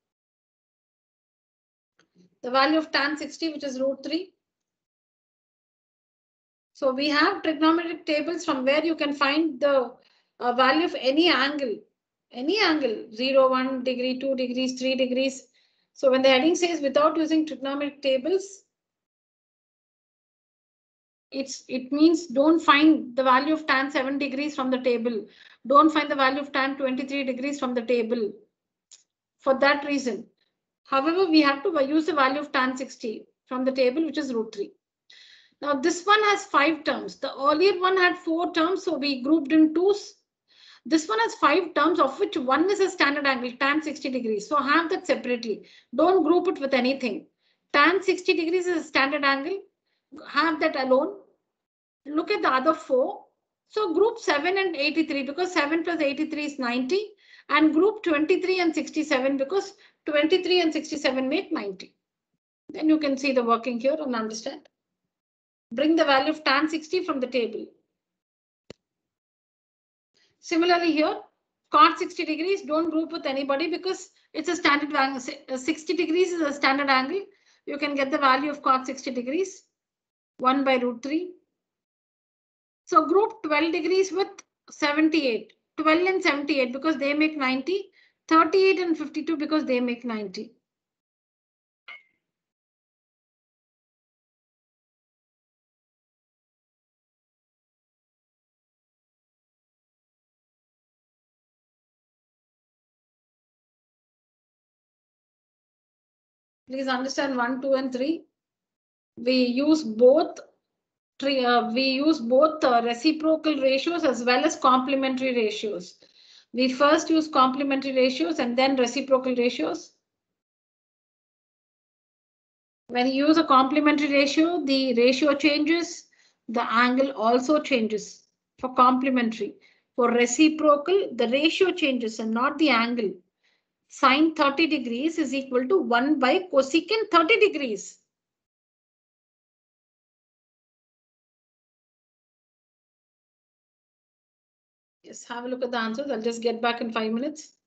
The value of tan sixty, which is root three. So we have trigonometric tables from where you can find the uh, value of any angle, any angle, zero, one degree, two degrees, three degrees. So when the heading says without using trigonometric tables, it's it means don't find the value of tan seven degrees from the table. Don't find the value of tan twenty-three degrees from the table. For that reason. However, we have to use the value of tan sixty from the table, which is root three. Now this one has five terms. The earlier one had four terms, so we grouped in twos. This one has five terms, of which one is a standard angle, tan sixty degrees. So have that separately. Don't group it with anything. Tan sixty degrees is a standard angle. Have that alone. Look at the other four. So group seven and eighty-three, because seven plus eighty-three is ninety. And group twenty-three and sixty-seven, because twenty-three and sixty-seven make ninety. Then you can see the working here and understand. Bring the value of tan sixty from the table. Similarly here, cot sixty degrees, don't group with anybody because it's a standard angle. sixty degrees is a standard angle. You can get the value of cot sixty degrees, one by root three. So group twelve degrees with seventy-eight, twelve and seventy-eight because they make ninety, thirty-eight and fifty-two because they make ninety. Please understand one, two, and three. We use both. Uh, we use both uh, reciprocal ratios as well as complementary ratios. We first use complementary ratios and then reciprocal ratios. When you use a complementary ratio, the ratio changes, the angle also changes for complementary. For reciprocal, the ratio changes and not the angle. Sine thirty degrees is equal to one by cosecant thirty degrees. Yes, have a look at the answers. I'll just get back in five minutes.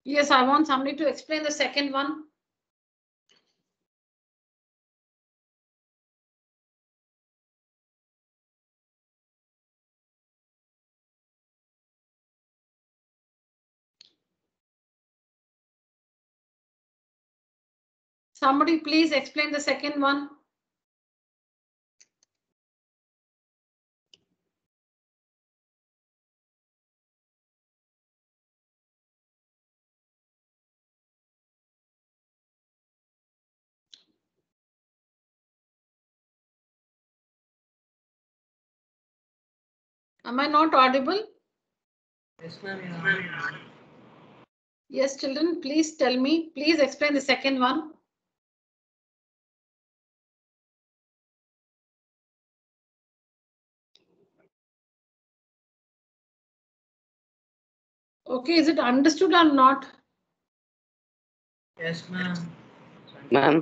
Yes, I want somebody to explain the second one. Somebody please explain the second one. Am I not audible?
Yes, ma'am. You are.
Yes, children, please tell me. Please explain the second one. Okay, is it understood or not?
Yes, ma'am.
Ma'am,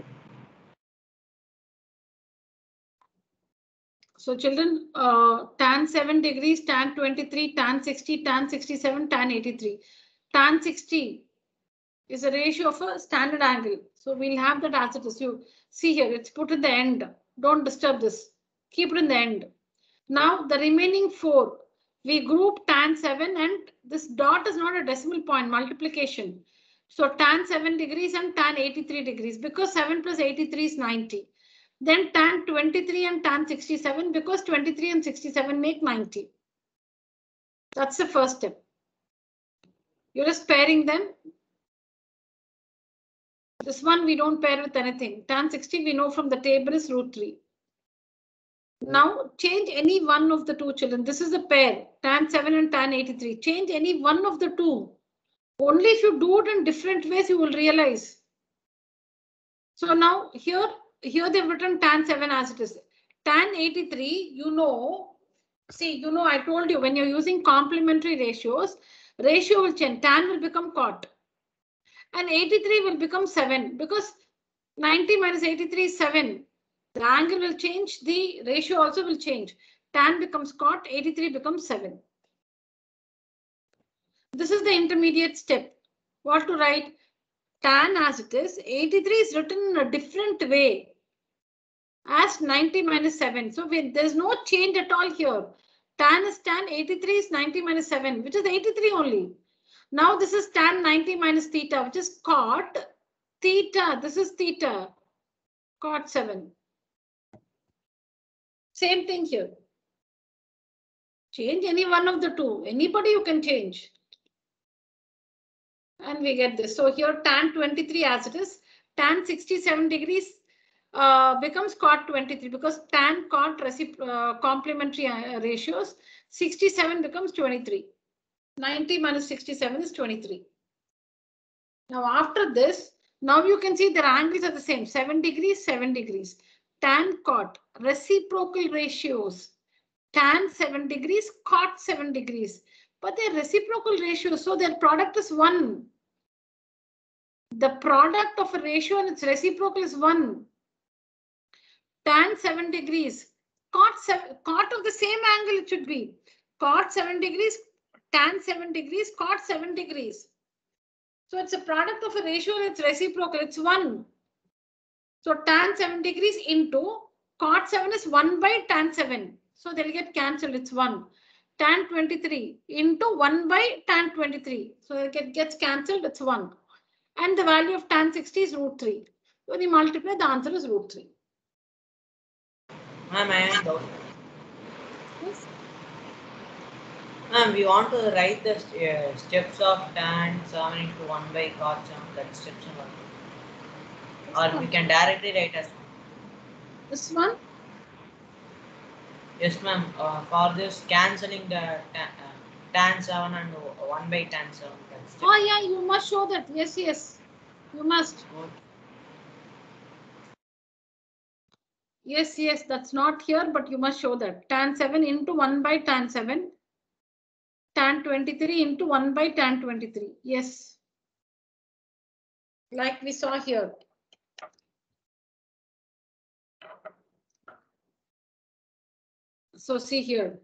So children, uh, tan seven degrees, tan twenty-three, tan sixty, tan sixty-seven, tan eighty-three. Tan sixty is a ratio of a standard angle. So we'll have that as it is. You see here, it's put in the end. Don't disturb this. Keep it in the end. Now the remaining four, we group tan seven, and this dot is not a decimal point, multiplication. So tan seven degrees and tan eighty-three degrees, because seven plus eighty-three is ninety. Then tan twenty-three and tan sixty-seven, because twenty-three and sixty-seven make ninety. That's the first step. You're just pairing them. This one we don't pair with anything. Tan sixty we know from the table is root three. Now change any one of the two, children. This is a pair, tan seven and tan eighty-three. Change any one of the two. Only if you do it in different ways, you will realize. So now here, here they've written tan seven as it is. Tan eighty-three, you know, see, you know, I told you when you're using complementary ratios, ratio will change. Tan will become cot. And eighty-three will become seven, because ninety minus eighty-three is seven. The angle will change, the ratio also will change. Tan becomes cot, eighty-three becomes seven. This is the intermediate step. What to write? Tan as it is, eighty-three is written in a different way as ninety minus seven. So we, there's no change at all here. Tan is tan, eighty-three is ninety minus seven, which is eighty-three only. Now this is tan ninety minus theta, which is cot theta. This is theta, cot seven. Same thing here. Change any one of the two. Anybody you can change. And we get this. So here tan twenty-three as it is, tan sixty-seven degrees uh, becomes cot twenty-three, because tan cot uh, complementary uh, ratios. sixty-seven becomes twenty-three. ninety minus sixty-seven is twenty-three. Now after this, now you can see their angles are the same. seven degrees, seven degrees. Tan cot, reciprocal ratios. Tan seven degrees, cot seven degrees. But they're reciprocal ratios, so their product is one. The product of a ratio and its reciprocal is one. Tan seven degrees, cot seven, cot of the same angle it should be. Cot seven degrees, tan seven degrees, cot seven degrees. So it's a product of a ratio and its reciprocal, it's one. So tan seven degrees into cot seven is one by tan seven. So they'll get cancelled, it's one. Tan twenty-three into one by tan twenty-three. So it get, gets cancelled, it's one. And the value of tan sixty is root three. When you multiply, the answer is root three.
Ma'am, I am doubt.
Yes.
Ma'am, we want to write the uh, steps of tan seven into one by cot seven. That steps one. Or we can directly write as one.
This one?
Yes, ma'am. Uh, for this, cancelling the tan, uh, tan seven and one by tan seven. That's
Oh, yeah, you must show that. Yes, yes. You must.
good.
Yes, yes, that's not here, but you must show that. Tan seven into one by tan seven. Tan twenty-three into one by tan twenty-three. Yes. Like we saw here. So see here.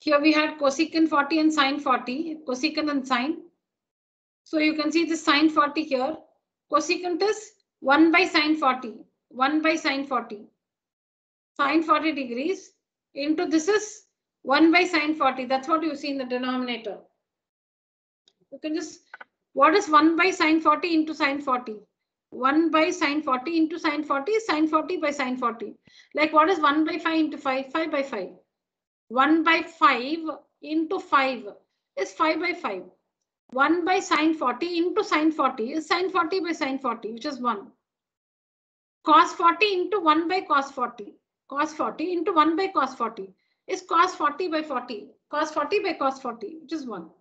Here we had cosecant forty and sine forty, cosecant and sine. So you can see the sine forty here. Cosecant is one by sine forty, one by sine forty. Sine forty degrees into this is one by sine forty. That's what you see in the denominator. You can just, what is one by sine forty into sine forty? one by sine forty into sine forty is sine forty by sine forty. Like what is one by five into five? five by five. one by five into five is five by five. one by sine forty into sine forty is sine forty by sine forty, which is one. Cos forty into one by cos forty. Cos forty into one by cos forty is cos forty by forty. Cos forty by cos forty, which is one.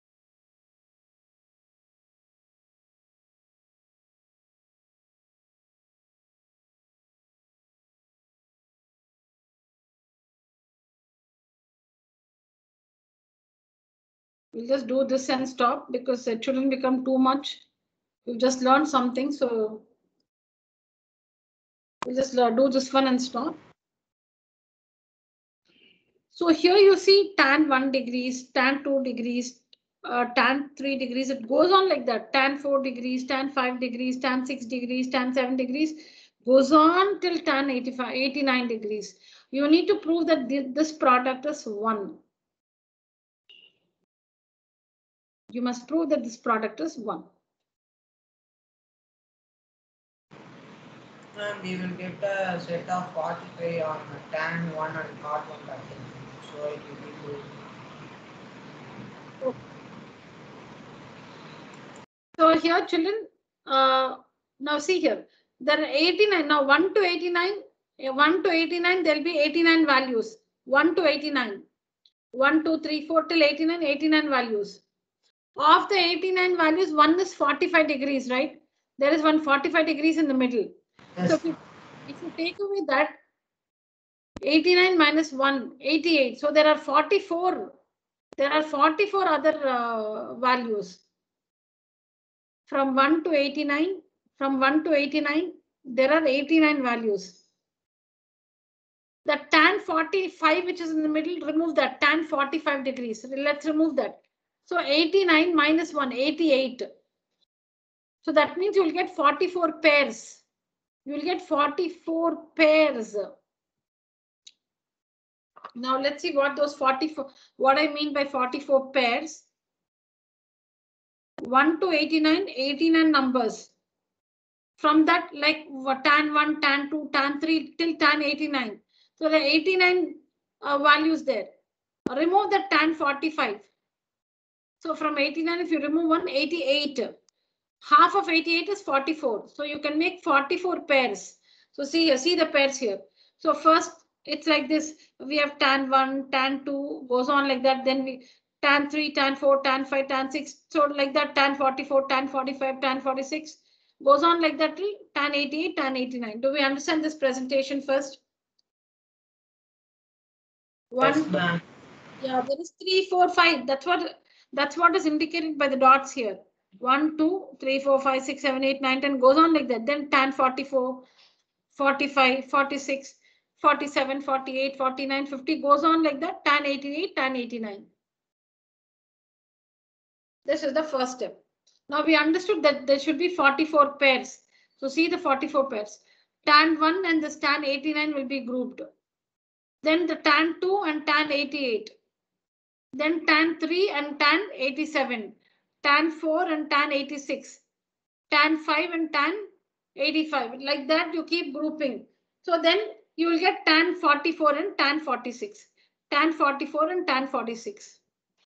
We'll just do this and stop because it shouldn't become too much. We've just learned something, so we'll just do this one and stop. So here you see tan one degrees, tan two degrees, uh, tan three degrees. It goes on like that. Tan four degrees, tan five degrees, tan six degrees, tan seven degrees. Goes on till tan eighty-five, eighty-nine degrees. You need to prove that this product is one. You must prove that this product is one.
And we will get a set of forty-five on tan one and cot one pattern. So it will be good.
So here, children, uh, now see here, there are eighty-nine. Now one to eighty-nine, one to eighty-nine, there'll be eighty-nine values. one to eighty-nine. one, two, three, four till eighty-nine, eighty-nine values. Of the eighty-nine values, one is forty-five degrees, right? There is one forty-five degrees in the middle.
Yes.
So if you, if you take away that, eighty-nine minus one, eighty-eight. So there are forty-four. There are forty-four other uh, values. From one to eighty-nine, from one to eighty-nine, there are eighty-nine values. The tan forty-five, which is in the middle, remove that, tan forty-five degrees. Let's remove that. So eighty-nine minus one, eighty-eight. So that means you'll get forty-four pairs. You'll get forty-four pairs. Now let's see what those forty-four, what I mean by forty-four pairs. one to eighty-nine, eighty-nine numbers. From that, like tan one, tan two, tan three till tan eighty-nine. So there are eighty-nine uh, values there. Remove the tan forty-five. So from eighty-nine, if you remove one, eighty-eight. Half of eighty-eight is forty-four. So you can make forty-four pairs. So see here, see the pairs here. So first, it's like this. We have tan one, tan two, goes on like that. Then we tan three, tan four, tan five, tan six. So like that, tan forty-four, tan forty-five, tan forty-six. Goes on like that till tan eighty-eight, tan eighty-nine. Do we understand this presentation first? One,
Yes, ma'am.
yeah, there is three, four, five. That's what that's what is indicated by the dots here. One, two, three, four, five, six, seven, eight, nine, ten goes on like that. Then tan forty-four, forty-five, forty-six, forty-seven, forty-eight, forty-nine, fifty goes on like that. Tan eighty-eight, tan eighty-nine. This is the first step. Now we understood that there should be forty-four pairs. So see the forty-four pairs. Tan one and this tan eighty-nine will be grouped. Then the tan two and tan eighty-eight. Then tan three and tan eighty-seven. Tan four and tan eighty-six. Tan five and tan eighty-five. Like that you keep grouping. So then you will get tan forty-four and tan forty-six. Tan forty-four and tan forty-six.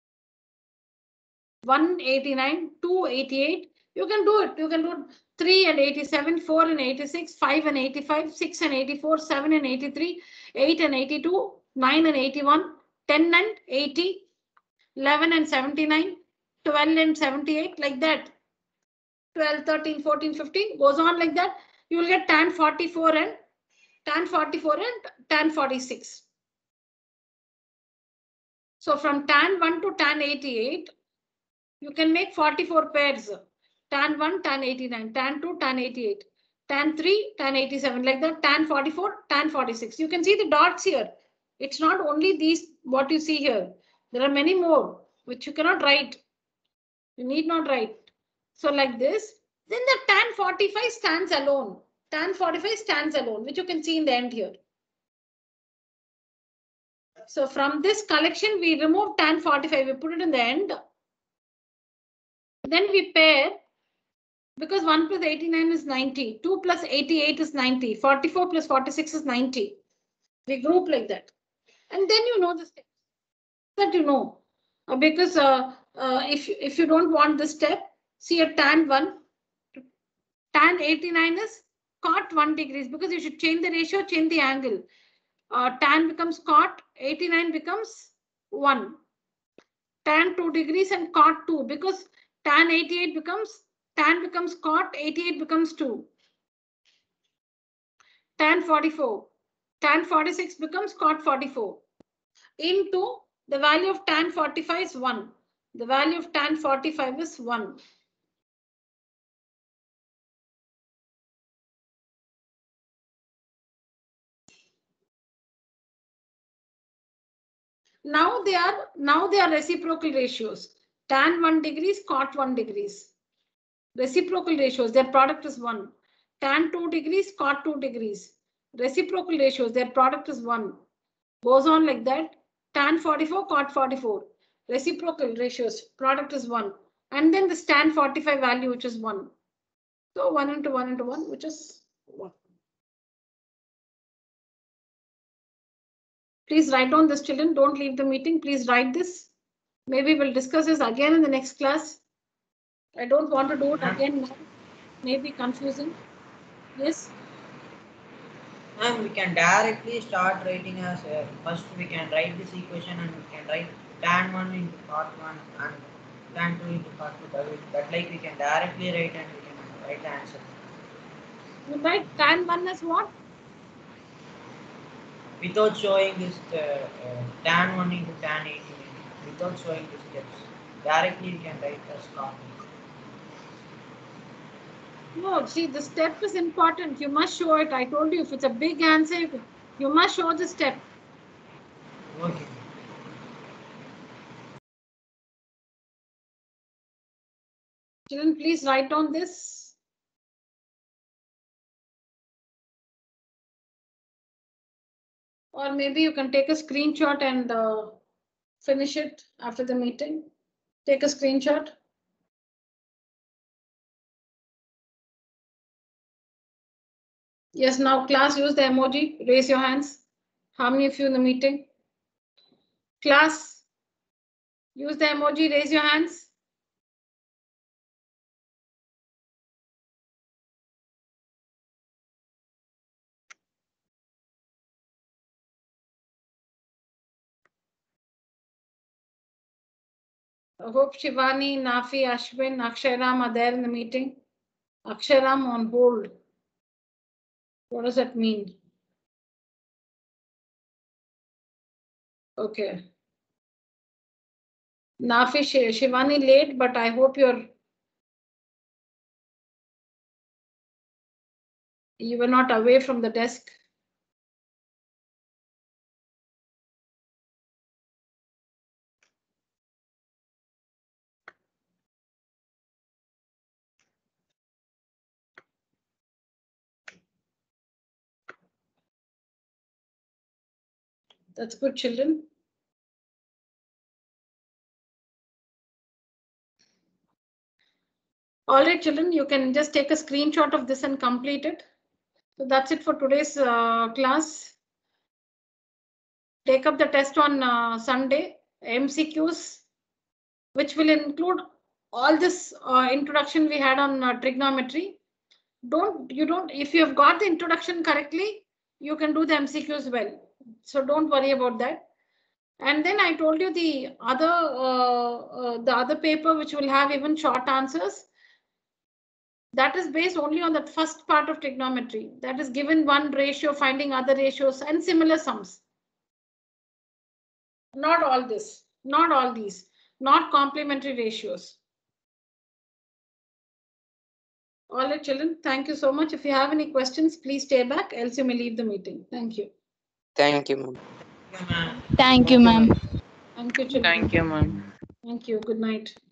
one eighty-nine, two eighty-eight. You can do it. You can do three and eighty-seven, four and eighty-six, five and eighty-five, six and eighty-four, seven and eighty-three, eight and eighty-two, nine and eighty-one, ten and eighty, eleven and seventy-nine, twelve and seventy-eight, like that. twelve, thirteen, fourteen, fifteen goes on like that. You will get tan forty-four and tan forty-four and tan forty-six. So from tan one to tan eighty-eight, you can make forty-four pairs. Tan one, tan eighty-nine, tan two, tan eighty-eight, tan three, tan eighty-seven, like that, tan forty-four, tan forty-six. You can see the dots here. It's not only these, what you see here. There are many more, which you cannot write. You need not write. So like this, then the tan forty-five stands alone. Tan forty-five stands alone, which you can see in the end here. So from this collection, we remove tan forty-five, we put it in the end. Then we pair, because one plus eighty-nine is ninety, two plus eighty-eight is ninety, forty-four plus forty-six is ninety. We group like that. And then you know the steps that you know. Uh, because uh, uh, if, if you don't want this step, see a tan one, tan eighty-nine is cot one degrees, because you should change the ratio, change the angle. Uh, tan becomes cot, eighty-nine becomes one. Tan two degrees and cot two, because tan eighty-eight becomes, tan becomes cot, eighty-eight becomes two. Tan forty-four, tan forty-six becomes cot forty-four. Into the value of tan forty-five is one. The value of tan forty-five is one. Now they are, now they are reciprocal ratios. Tan one degrees, cot one degrees. Reciprocal ratios, their product is one. Tan two degrees, cot two degrees. Reciprocal ratios, their product is one. Goes on like that. Tan forty-four, cot forty-four. Reciprocal ratios, product is one. And then the tan forty-five value, which is one. So one into one into one, which is one. Please write down this, children. Don't leave the meeting. Please write this. Maybe we'll discuss this again in the next class. I don't want to do it again now. Maybe confusing. Yes.
And we can directly start writing as uh, first we can write this equation and we can write tan one into cot one and tan two into cot two. That, that like we can directly write and we can write the answer.
You write tan one as what?
Without showing this uh, uh, tan one into tan eighteen, without showing the steps. Directly we can write as cot.
No, see, the step is important. You must show it. I told you, if it's a big answer, you, you must show the step.
Okay.
Children, please write down this. Or maybe you can take a screenshot and uh, finish it after the meeting. Take a screenshot. Yes, now class, use the emoji. Raise your hands. How many of you in the meeting? Class, use the emoji. Raise your hands. I hope Shivani, Nafi, Ashwin, Aksharam are there in the meeting. Aksharam on hold. What does that mean? Okay. Nafi, Shivani late, but I hope you're you were not away from the desk. That's good, children. All right, children, you can just take a screenshot of this and complete it. So that's it for today's uh, class. Take up the test on uh, Sunday, M C Qs, which will include all this uh, introduction we had on uh, trigonometry. Don't, you don't, if you have got the introduction correctly, you can do the M C Qs well. So don't worry about that. And then I told you the other, uh, uh, the other paper, which will have even short answers. That is based only on that first part of trigonometry. That is given one ratio, finding other ratios and similar sums. Not all this, not all these, not complementary ratios. All right, children, thank you so much. If you have any questions, please stay back, else you may leave the meeting. Thank you.
Thank you, ma'am.
Yeah, ma'am.
Thank you, ma'am.
Thank you, children.
Thank you, ma'am.
Thank you. Good night.